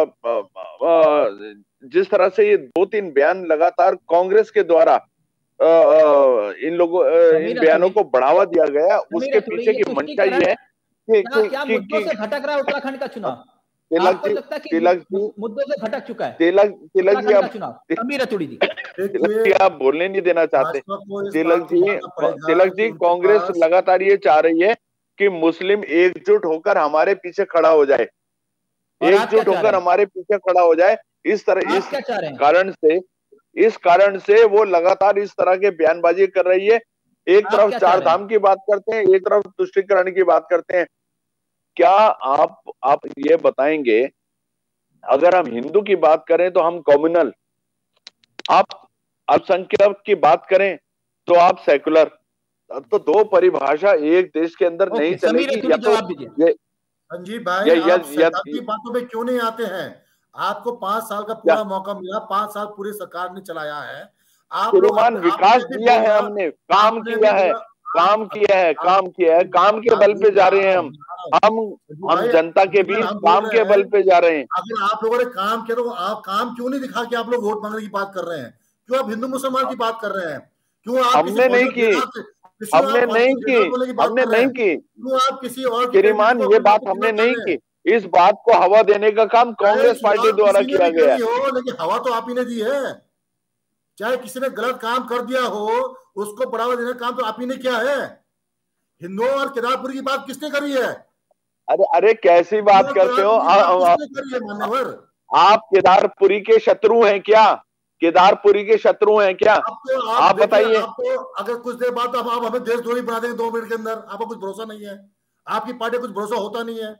जिस तरह से ये दो तीन बयान लगातार कांग्रेस के द्वारा इन लोगों इन बयानों को बढ़ावा दिया गया, उसके पीछे की मंशा ये है कि क्या मुद्दों से भटक रहा है उत्तराखंड का चुनाव? तिलक जी, तिलक जी मुद्दों से भटक चुका है तिलक तिलक जी आप रतूड़ी जी तिलक जी आप बोलने नहीं देना चाहते। तिलक जी तिलक जी कांग्रेस लगातार ये चाह रही है कि मुस्लिम एकजुट होकर हमारे पीछे खड़ा हो जाए, एकजुट होकर हमारे पीछे खड़ा हो जाए। इस तरह इस कारण से इस कारण से वो लगातार इस तरह के बयानबाजी कर रही है। एक तरफ चार धाम की बात करते हैं, एक तरफ तुष्टीकरण की बात करते हैं। क्या आप आप ये बताएंगे, अगर हम हिंदू की बात करें तो हम कम्युनल, आप अल्पसंख्यक की बात करें तो आप सेकुलर, तो दो परिभाषा एक देश के अंदर नहीं चलेगी। या तो ये संजीव भाई, या, आप या, की बातों में क्यों नहीं आते हैं? आपको पांच साल का पूरा मौका मिला, पांच साल पूरी सरकार ने चलाया है। आप श्रीमान विकास दिया है, हमने काम किया है, काम किया है, काम किया है, काम के बल पे जा रहे हैं हम हम हम जनता के बीच काम के बल पे जा रहे हैं। अगर आप लोगों ने काम किया तो आप काम क्यों नहीं दिखा कि आप लोग वोट मांगने की बात कर रहे हैं? क्यों आप हिंदू मुसलमान की बात कर रहे हैं? क्यों आप हमने नहीं की हमने नहीं की हमने नहीं की क्यों आप किसी और श्रीमान ये बात हमने नहीं की। इस बात को हवा देने का काम कांग्रेस पार्टी द्वारा किया गया हो, लेकिन हवा तो आप ही ने दी है। चाहे किसी ने गलत काम कर दिया हो, उसको बढ़ावा देने का काम तो आप ही ने किया है। हिंदुओं और केदारपुरी की बात किसने करी है? अरे अरे कैसी बात करते हो आप? केदारपुरी के शत्रु हैं क्या? केदारपुरी के शत्रु हैं क्या? तो आप, आप बताइए। अगर कुछ देर बाद आप, आप हमें देशद्रोही बना देंगे दो मिनट के अंदर, आपको कुछ भरोसा नहीं है, आपकी पार्टी कुछ भरोसा होता नहीं है।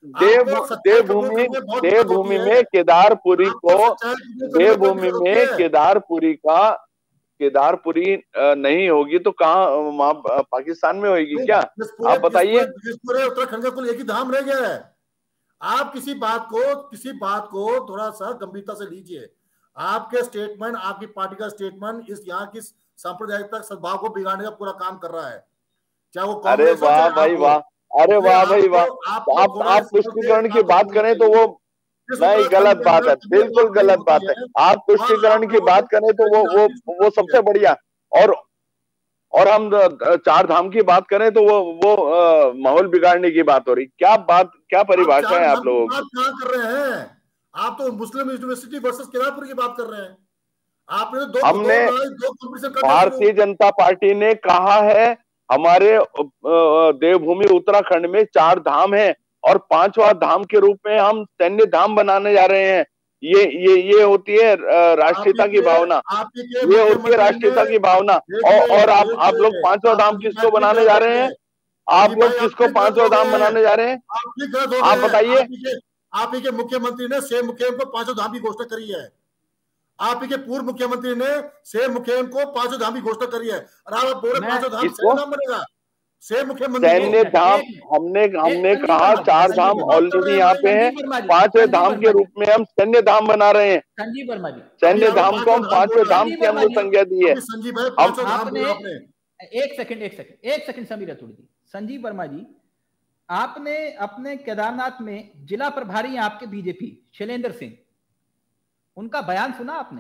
देवभूमि देवभूमि में केदारपुरी को देवभूमि में केदारपुरी का केदारपुरी नहीं होगी तो कहाँ पाकिस्तान में होगी क्या? आप बताइए। उत्तराखंड का कुल एक ही धाम रह गया है। आप किसी बात को किसी बात को थोड़ा सा गंभीरता से लीजिए। आपके स्टेटमेंट, आपकी पार्टी का स्टेटमेंट इस यहाँ की सांप्रदायिकता सद्भाव को बिगाड़ने का पूरा काम कर रहा है, चाहे वो अरे वाह भाई वाह, अरे वाह भाई वाह। आप आप तुष्टीकरण की बात करें तो वो नहीं, गलत बात है, बिल्कुल गलत बात है। आप तुष्टीकरण की बात करें तो वो वो वो सबसे बढ़िया, और और हम चार धाम की बात करें तो वो वो माहौल बिगाड़ने की बात हो रही। क्या बात, क्या परिभाषा है आप लोगों की? क्या कर रहे हैं आप? तो मुस्लिम यूनिवर्सिटी वर्सेस केदारपुर की बात कर रहे हैं। आपने तो दो हमने भारतीय जनता पार्टी ने कहा है हमारे देवभूमि उत्तराखंड में चार धाम है और पांचवा धाम के रूप में हम सैन्य धाम बनाने जा रहे हैं। ये ये ये होती है राष्ट्रीयता की भावना, ये होती है राष्ट्रीयता की भावना। और, और आप आप लोग पांचवा धाम किसको बनाने जा रहे हैं? आप लोग किसको पांचवा धाम बनाने जा रहे हैं? आप बताइए। आप ही के मुख्यमंत्री ने सेम मुखेम को पांचों धाम की घोषणा करी है। आप ही के पूर्व मुख्यमंत्री ने सेम मुखेम को पांचों धाम की घोषणा करी है, और आप बोले पांचों धाम सैन्य धाम बनेगा। सेम मुख्यमंत्री सैन्य धाम हमने हमने कहा चार धाम ऑलरेडी यहाँ पे हैं, पांचवें धाम के रूप में हम सैन्य धाम बना रहे हैं। संजीव वर्मा जी, सैन्य धाम को हम पांचवें धाम की हमने संज्ञा दी है। संजीव भाई पांचों धाम एक सेकंड एक सेकंड एक सेकंड समीर रतूड़ी जी। संजीव वर्मा जी, आपने अपने केदारनाथ में जिला प्रभारी हैं आपके बीजेपी शैलेंद्र सिंह, उनका बयान सुना आपने?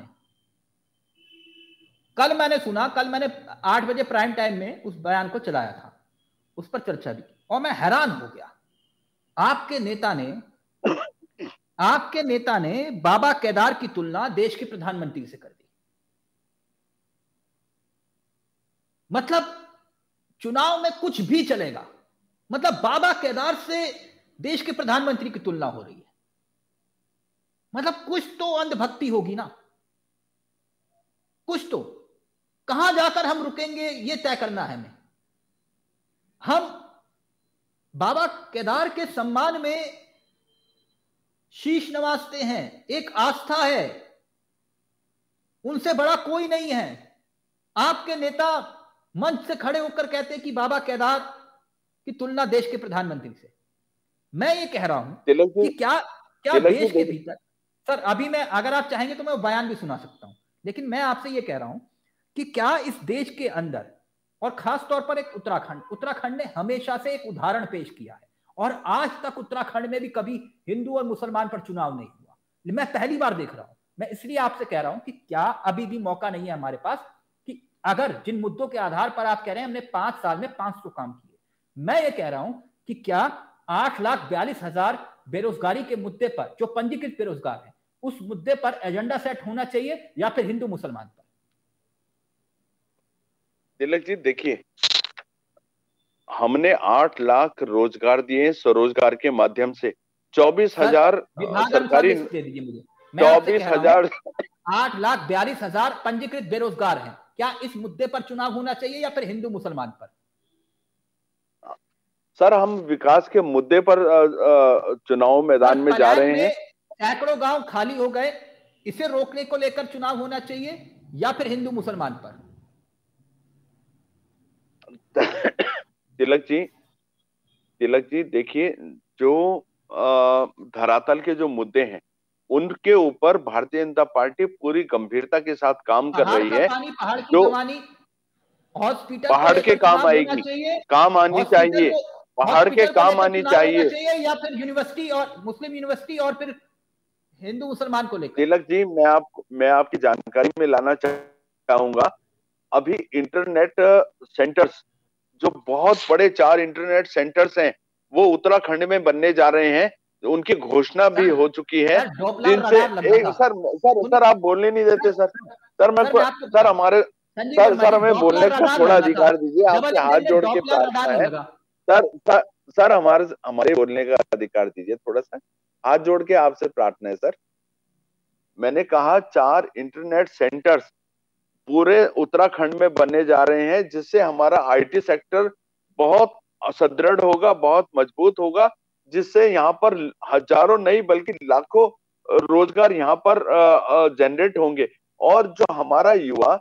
कल मैंने सुना, कल मैंने आठ बजे प्राइम टाइम में उस बयान को चलाया था, उस पर चर्चा भी की, और मैं हैरान हो गया। आपके नेता ने आपके नेता ने बाबा केदार की तुलना देश के प्रधानमंत्री से कर दी। मतलब चुनाव में कुछ भी चलेगा, मतलब बाबा केदार से देश के प्रधानमंत्री की तुलना हो रही है। मतलब कुछ तो अंधभक्ति होगी ना, कुछ तो। कहां जाकर हम रुकेंगे ये तय करना है हमें। हम बाबा केदार के सम्मान में शीश नवाजते हैं, एक आस्था है, उनसे बड़ा कोई नहीं है। आपके नेता मंच से खड़े होकर कहते हैं कि बाबा केदार की तुलना देश के प्रधानमंत्री से। मैं ये कह रहा हूं कि क्या क्या देश के भीतर, सर अभी मैं, अगर आप चाहेंगे तो मैं बयान भी सुना सकता हूं, लेकिन मैं आपसे ये कह रहा हूं कि क्या इस देश के अंदर, और खास तौर पर एक उत्तराखंड उत्तराखंड ने हमेशा से एक उदाहरण पेश किया है, और आज तक उत्तराखंड में भी कभी हिंदू और मुसलमान पर चुनाव नहीं हुआ। मैं पहली बार देख रहा हूं। मैं इसलिए आपसे कह रहा हूं कि क्या अभी भी मौका नहीं है हमारे पास कि अगर जिन मुद्दों के आधार पर आप कह रहे हैं हमने पांच साल में पांच सौ काम किए, मैं ये कह रहा हूं कि क्या आठ लाख बयालीस हजार बेरोजगारी के मुद्दे पर, जो पंजीकृत बेरोजगार है, उस मुद्दे पर एजेंडा सेट होना चाहिए या फिर हिंदू मुसलमान पर? तिलक जी देखिए, हमने आठ लाख रोजगार दिए स्वरोजगार के माध्यम से, चौबीस हजार सरकारी, चौबीस हजार आठ लाख बयालीस हजार पंजीकृत बेरोजगार हैं। क्या इस मुद्दे पर चुनाव होना चाहिए या फिर हिंदू मुसलमान पर? सर हम विकास के मुद्दे पर चुनाव मैदान में जा रहे हैं। सैकड़ों गांव खाली हो गए, इसे रोकने को लेकर चुनाव होना चाहिए या फिर हिंदू मुसलमान पर? तिलक जी, तिलक जी देखिए, जो धरातल के जो मुद्दे हैं उनके ऊपर भारतीय जनता पार्टी पूरी गंभीरता के साथ काम कर रही है। जो हॉस्पिटल पहाड़ के काम आएगी, काम आनी चाहिए, पहाड़ के काम आनी चाहिए, या फिर यूनिवर्सिटी और मुस्लिम यूनिवर्सिटी और फिर हिंदू मुसलमान को लेकर? तिलक जी, मैं आपको मैं आपकी जानकारी में लाना चाहूंगा, अभी इंटरनेट सेंटर्स, जो बहुत बड़े चार इंटरनेट सेंटर्स हैं, वो उत्तराखंड में बनने जा रहे हैं। उनकी घोषणा भी हो चुकी है, जिनसे एक सर सर सर आप बोलने नहीं देते सर सर मैं सर हमारे सर सर हमें बोलने का थोड़ा अधिकार दीजिए। आपसे हाथ जोड़ के प्रार्थना है सर सर सर हमारे हमारे बोलने का अधिकार दीजिए थोड़ा सा, हाथ जोड़ के आपसे प्रार्थना है सर। मैंने कहा चार इंटरनेट सेंटर्स पूरे उत्तराखंड में बनने जा रहे हैं, जिससे हमारा आईटी सेक्टर बहुत सुदृढ़ होगा, बहुत मजबूत होगा, जिससे यहाँ पर हजारों नहीं बल्कि लाखों रोजगार यहाँ पर जनरेट होंगे। और जो हमारा युवा,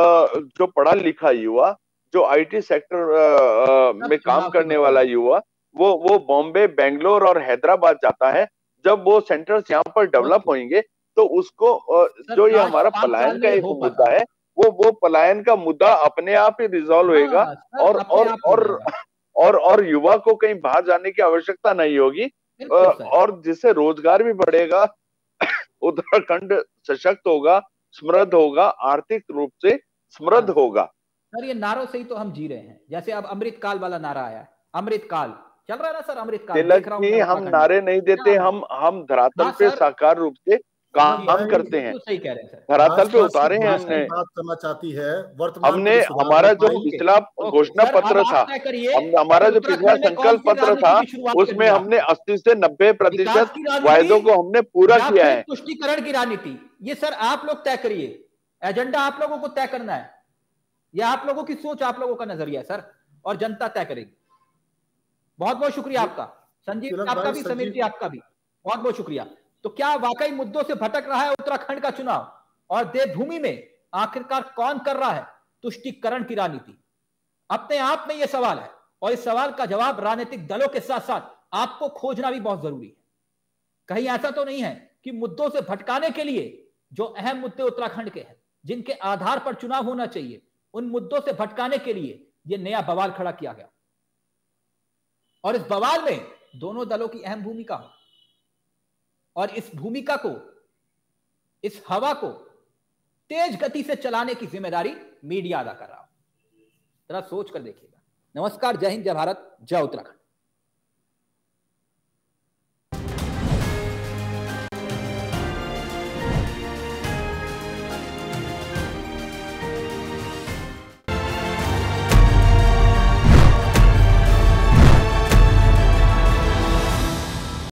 जो पढ़ा लिखा युवा, जो आईटी सेक्टर में काम करने वाला युवा, वो वो बॉम्बे, बेंगलोर और हैदराबाद जाता है। जब वो सेंटर्स यहाँ पर डेवलप होंगे तो उसको जो ये हमारा पलायन का एक मुद्दा है, वो वो पलायन का मुद्दा अपने आप ही रिजॉल्व होएगा और और और और और युवा को कहीं बाहर जाने की आवश्यकता नहीं होगी, और जिससे रोजगार भी बढ़ेगा, उत्तराखंड सशक्त होगा, समृद्ध होगा, आर्थिक रूप से समृद्ध होगा। सर ये नारों से ही तो हम जी रहे हैं, जैसे अब अमृत काल वाला नारा आया है, अमृत काल चल रहा है ना सर, अमृत काल। तिलक जी, हम नारे नहीं देते, हम हम धरातल पे साकार रूप से काम करते हैं, सही कह रहे हैं सर, धरातल पे उतारे हैं हमने। बात करना चाहती है वर्तमान हमने हमारा जो पिछला घोषणा पत्र था, हमारा जो पिछला संकल्प पत्र था, उसमें हमने अस्सी से नब्बे प्रतिशत वायदों को हमने पूरा किया है। तुष्टीकरण की राजनीति, ये सर आप लोग तय करिए, एजेंडा आप लोगों को तय करना है, ये आप लोगों की सोच, आप लोगों का नजरिया है सर, और जनता तय करेगी। बहुत बहुत शुक्रिया आपका संजीव, आपका भी, समीर जी आपका भी बहुत बहुत शुक्रिया। तो क्या वाकई मुद्दों से भटक रहा है उत्तराखंड का चुनाव, और देवभूमि में आखिरकार कौन कर रहा है तुष्टीकरण की राजनीति? अपने आप में यह सवाल है, और इस सवाल का जवाब राजनीतिक दलों के साथ साथ आपको खोजना भी बहुत जरूरी है। कहीं ऐसा तो नहीं है कि मुद्दों से भटकाने के लिए जो अहम मुद्दे उत्तराखंड के हैं, जिनके आधार पर चुनाव होना चाहिए, उन मुद्दों से भटकाने के लिए यह नया बवाल खड़ा किया गया, और इस बवाल में दोनों दलों की अहम भूमिका हो, और इस भूमिका को, इस हवा को तेज गति से चलाने की जिम्मेदारी मीडिया अदा कर रहा हो। जरा सोच कर देखिएगा। नमस्कार, जय हिंद, जय भारत, जय उत्तराखंड।